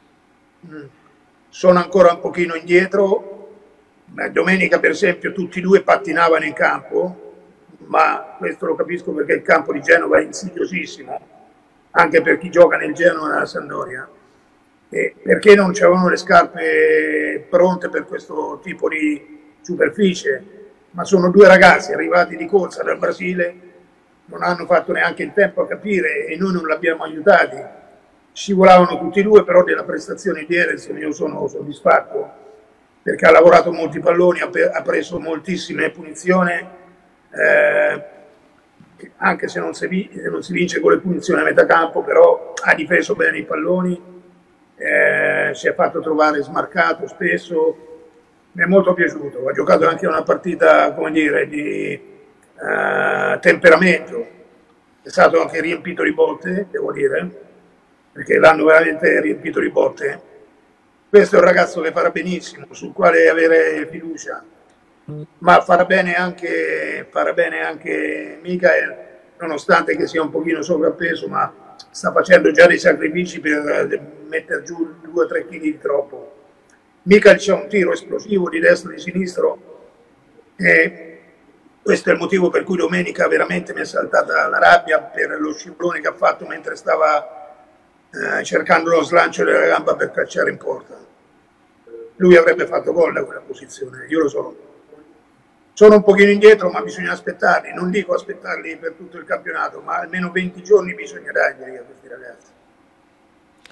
[SPEAKER 4] Sono ancora un pochino indietro. Domenica, per esempio, tutti e due pattinavano in campo, ma questo lo capisco perché il campo di Genova è insidiosissimo, anche per chi gioca nel Genoa e nella Sampdoria, e perché non c'erano le scarpe pronte per questo tipo di superficie. Ma sono due ragazzi arrivati di corsa dal Brasile, non hanno fatto neanche il tempo a capire e noi non l'abbiamo aiutati. Scivolavano tutti e due, però della prestazione di Ederson io sono soddisfatto, perché ha lavorato molti palloni, ha preso moltissime punizioni, eh, anche se non, si, se non si vince con le punizioni a metà campo, però ha difeso bene i palloni, eh, si è fatto trovare smarcato spesso. Mi è molto piaciuto, ha giocato anche una partita, come dire, di uh, temperamento, è stato anche riempito di botte, devo dire, perché l'hanno veramente riempito di botte. Questo è un ragazzo che farà benissimo, sul quale avere fiducia, ma farà bene anche, farà bene anche Michael, nonostante che sia un pochino sovrappeso, ma sta facendo già dei sacrifici per mettere giù due o tre chili di troppo. Michael c'è un tiro esplosivo di destra e di sinistro, e questo è il motivo per cui domenica veramente mi è saltata la rabbia per lo scivolone che ha fatto mentre stava eh, cercando lo slancio della gamba per calciare in porta. Lui avrebbe fatto gol da quella posizione, io lo so. Sono un pochino indietro, ma bisogna aspettarli, non dico aspettarli per tutto il campionato, ma almeno venti giorni bisogna dargli a questi ragazzi.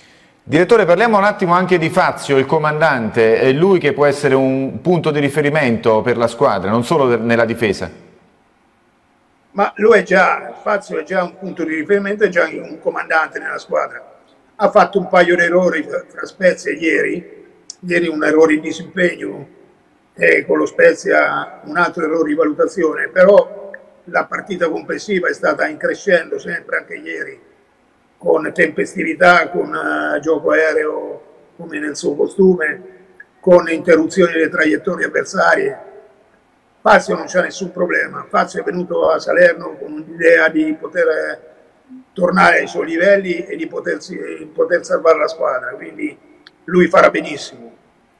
[SPEAKER 10] Direttore, parliamo un attimo anche di Fazio, il comandante, è lui che può essere un punto di riferimento per la squadra, non solo nella difesa.
[SPEAKER 4] Ma lui è già, Fazio è già un punto di riferimento, è già un comandante nella squadra. Ha fatto un paio di errori fra Spezia ieri, ieri un errore di disimpegno e con lo Spezia un altro errore di valutazione, però la partita complessiva è stata in crescendo sempre, anche ieri, con tempestività, con uh, gioco aereo come nel suo costume, con interruzioni delle traiettorie avversarie. Fazio non c'è nessun problema, Fazio è venuto a Salerno con l'idea di poter tornare ai suoi livelli e di potersi, poter salvare la squadra, quindi lui farà benissimo.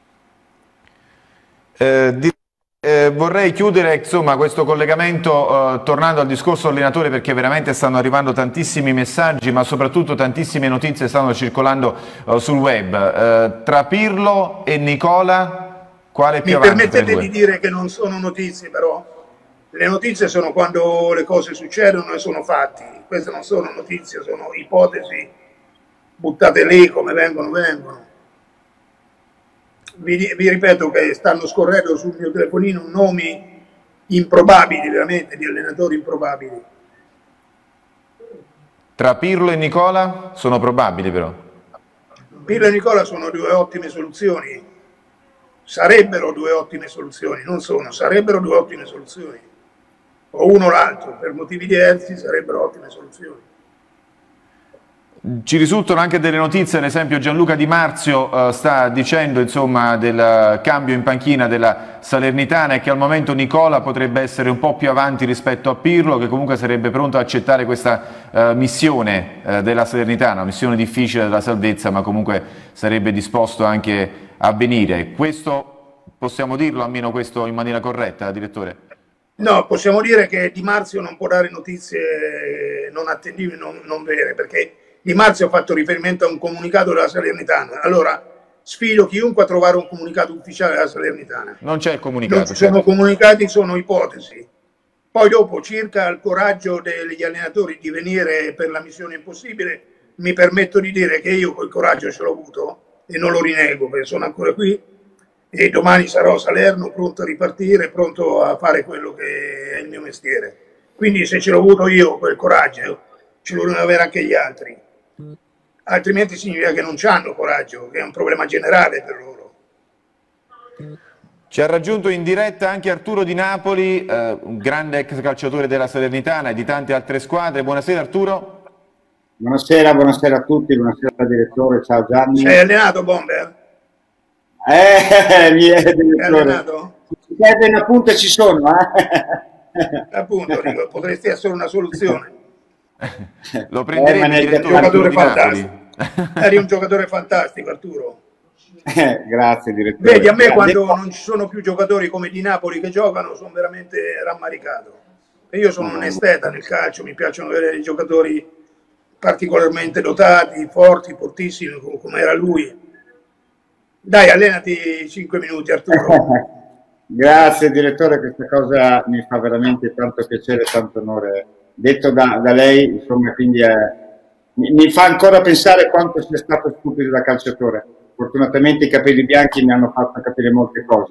[SPEAKER 10] Eh, di... Eh, vorrei chiudere insomma, questo collegamento eh, tornando al discorso allenatore, perché veramente stanno arrivando tantissimi messaggi, ma soprattutto tantissime notizie stanno circolando eh, sul web. Eh, tra Pirlo e Nicola, quale più
[SPEAKER 4] Mi
[SPEAKER 10] avanti?
[SPEAKER 4] permettete di dire che non sono notizie, però le notizie sono quando le cose succedono e sono fatti. Queste non sono notizie, sono ipotesi buttate lì come vengono, vengono. Vi, vi ripeto che stanno scorrendo sul mio telefonino nomi improbabili, veramente, di allenatori improbabili.
[SPEAKER 10] Tra Pirlo e Nicola sono probabili però.
[SPEAKER 4] Pirlo e Nicola sono due ottime soluzioni, sarebbero due ottime soluzioni, non sono, sarebbero due ottime soluzioni. O uno o l'altro, per motivi diversi, sarebbero ottime soluzioni.
[SPEAKER 10] Ci risultano anche delle notizie, ad esempio Gianluca Di Marzio uh, sta dicendo insomma, del cambio in panchina della Salernitana e che al momento Nicola potrebbe essere un po' più avanti rispetto a Pirlo, che comunque sarebbe pronto ad accettare questa uh, missione uh, della Salernitana, una missione difficile della salvezza, ma comunque sarebbe disposto anche a venire. Questo possiamo dirlo, almeno questo in maniera corretta, direttore?
[SPEAKER 4] No, possiamo dire che Di Marzio non può dare notizie non attendibili, non, non vere, perché Di Marzio ha fatto riferimento a un comunicato della Salernitana. Allora, sfido chiunque a trovare un comunicato ufficiale della Salernitana.
[SPEAKER 10] Non c'è il comunicato.
[SPEAKER 4] Non ci sono
[SPEAKER 10] certo.
[SPEAKER 4] comunicati, sono ipotesi. Poi dopo, circa il coraggio degli allenatori di venire per la missione impossibile, mi permetto di dire che io quel coraggio ce l'ho avuto e non lo rinego, perché sono ancora qui e domani sarò a Salerno pronto a ripartire, pronto a fare quello che è il mio mestiere. Quindi se ce l'ho avuto io quel coraggio, ce lo devono avere anche gli altri. Altrimenti significa che non hanno coraggio, che è un problema generale per loro.
[SPEAKER 10] Ci ha raggiunto in diretta anche Arturo Di Napoli, eh, un grande ex calciatore della Salernitana e di tante altre squadre. Buonasera Arturo.
[SPEAKER 13] Buonasera, buonasera a tutti, buonasera direttore, ciao Gianni.
[SPEAKER 4] Sei allenato, Bomber?
[SPEAKER 13] Eh, mi è
[SPEAKER 4] direttore. allenato?
[SPEAKER 13] Se serve una punta ci sono, eh?
[SPEAKER 4] Appunto, dico, potresti essere una soluzione.
[SPEAKER 10] Lo prenderemo,
[SPEAKER 4] eh, direttore, un giocatore fantastico. Eri un giocatore fantastico, Arturo.
[SPEAKER 13] Eh, grazie direttore.
[SPEAKER 4] Vedi, a me quando non ci sono più giocatori come Di Napoli che giocano sono veramente rammaricato. E io sono un esteta nel calcio, mi piacciono vedere i giocatori particolarmente dotati, forti, fortissimi come era lui. Dai, allenati cinque minuti, Arturo.
[SPEAKER 13] Grazie direttore, questa cosa mi fa veramente tanto piacere, tanto onore. Detto da, da lei, insomma, quindi è, mi, mi fa ancora pensare quanto sia stato stupido da calciatore. Fortunatamente i capelli bianchi mi hanno fatto capire molte cose.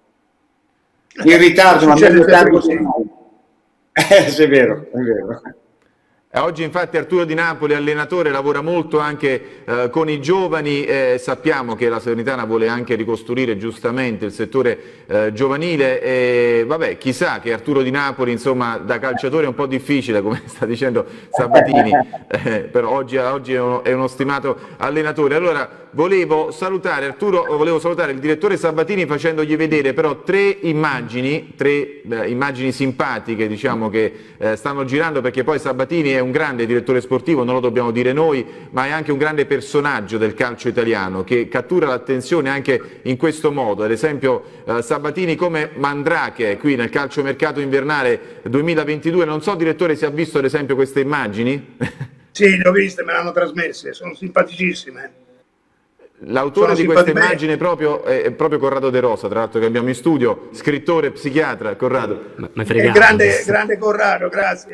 [SPEAKER 13] In ritardo, ma meglio tardi che mai. Eh, è vero, è vero.
[SPEAKER 10] Oggi infatti Arturo Di Napoli, allenatore, lavora molto anche eh, con i giovani, eh, sappiamo che la Salernitana vuole anche ricostruire giustamente il settore eh, giovanile e vabbè, chissà che Arturo Di Napoli, insomma, da calciatore è un po' difficile, come sta dicendo Sabatini, eh, però oggi, oggi è, uno, è uno stimato allenatore. Allora, volevo salutare Arturo, volevo salutare il direttore Sabatini facendogli vedere però tre immagini, tre eh, immagini simpatiche, diciamo, che eh, stanno girando, perché poi Sabatini è un grande direttore sportivo, non lo dobbiamo dire noi, ma è anche un grande personaggio del calcio italiano che cattura l'attenzione anche in questo modo. Ad esempio eh, Sabatini come Mandrake qui nel calciomercato invernale duemilaventidue, non so direttore se ha visto ad esempio queste immagini?
[SPEAKER 4] Sì, le ho viste, me le hanno trasmesse, sono simpaticissime.
[SPEAKER 10] L'autore di questa immagine proprio è proprio Corrado De Rosa, tra l'altro, che abbiamo in studio, scrittore, psichiatra. Corrado.
[SPEAKER 14] Ma, ma frega,
[SPEAKER 4] grande, grande Corrado, grazie.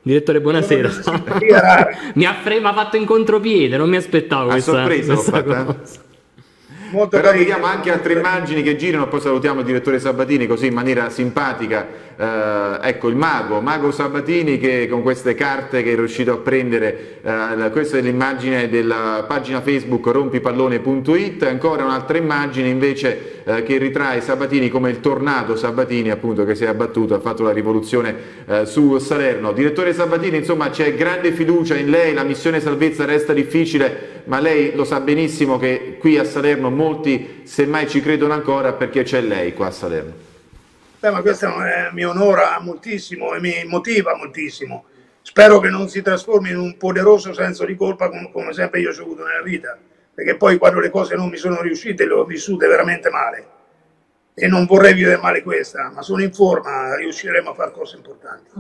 [SPEAKER 14] Direttore, buonasera. mi ha fre- m'ha fatto in contropiede, non mi aspettavo
[SPEAKER 10] a
[SPEAKER 14] questa,
[SPEAKER 10] sorpresa
[SPEAKER 14] questa
[SPEAKER 10] l'ho fatta.
[SPEAKER 14] cosa.
[SPEAKER 4] Molto
[SPEAKER 10] Però
[SPEAKER 4] carino,
[SPEAKER 10] vediamo anche altre immagini che girano, poi salutiamo il direttore Sabatini così in maniera simpatica. Eh, ecco il mago, Mago Sabatini, che con queste carte che è riuscito a prendere, eh, questa è l'immagine della pagina Facebook rompipallone punto it, ancora un'altra immagine invece eh, che ritrae Sabatini come il tornado Sabatini, appunto, che si è abbattuto, ha fatto la rivoluzione eh, su Salerno. Direttore Sabatini, insomma, c'è grande fiducia in lei, la missione salvezza resta difficile, ma lei lo sa benissimo che qui a Salerno molti semmai ci credono ancora perché c'è lei qua a Salerno.
[SPEAKER 4] Beh, ma questo eh, mi onora moltissimo e mi motiva moltissimo. Spero che non si trasformi in un poderoso senso di colpa come, come sempre io ho avuto nella vita, perché poi quando le cose non mi sono riuscite le ho vissute veramente male e non vorrei vivere male questa, ma sono in forma, riusciremo a fare cose importanti.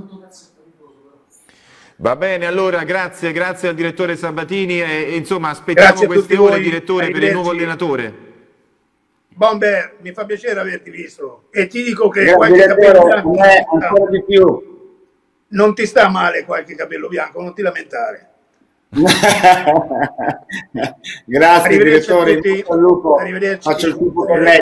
[SPEAKER 10] Va bene, allora grazie, grazie al direttore Sabatini e insomma aspettiamo queste ore, voi, direttore, per il nuovo allenatore.
[SPEAKER 4] Bomber, mi fa piacere averti visto e ti dico che
[SPEAKER 13] Grazie,
[SPEAKER 4] qualche capello bianco
[SPEAKER 13] eh, ancora di più.
[SPEAKER 4] Non ti sta male qualche capello bianco, non ti lamentare.
[SPEAKER 13] Grazie direttore,
[SPEAKER 4] arrivederci.
[SPEAKER 13] Faccio il tipo con lei.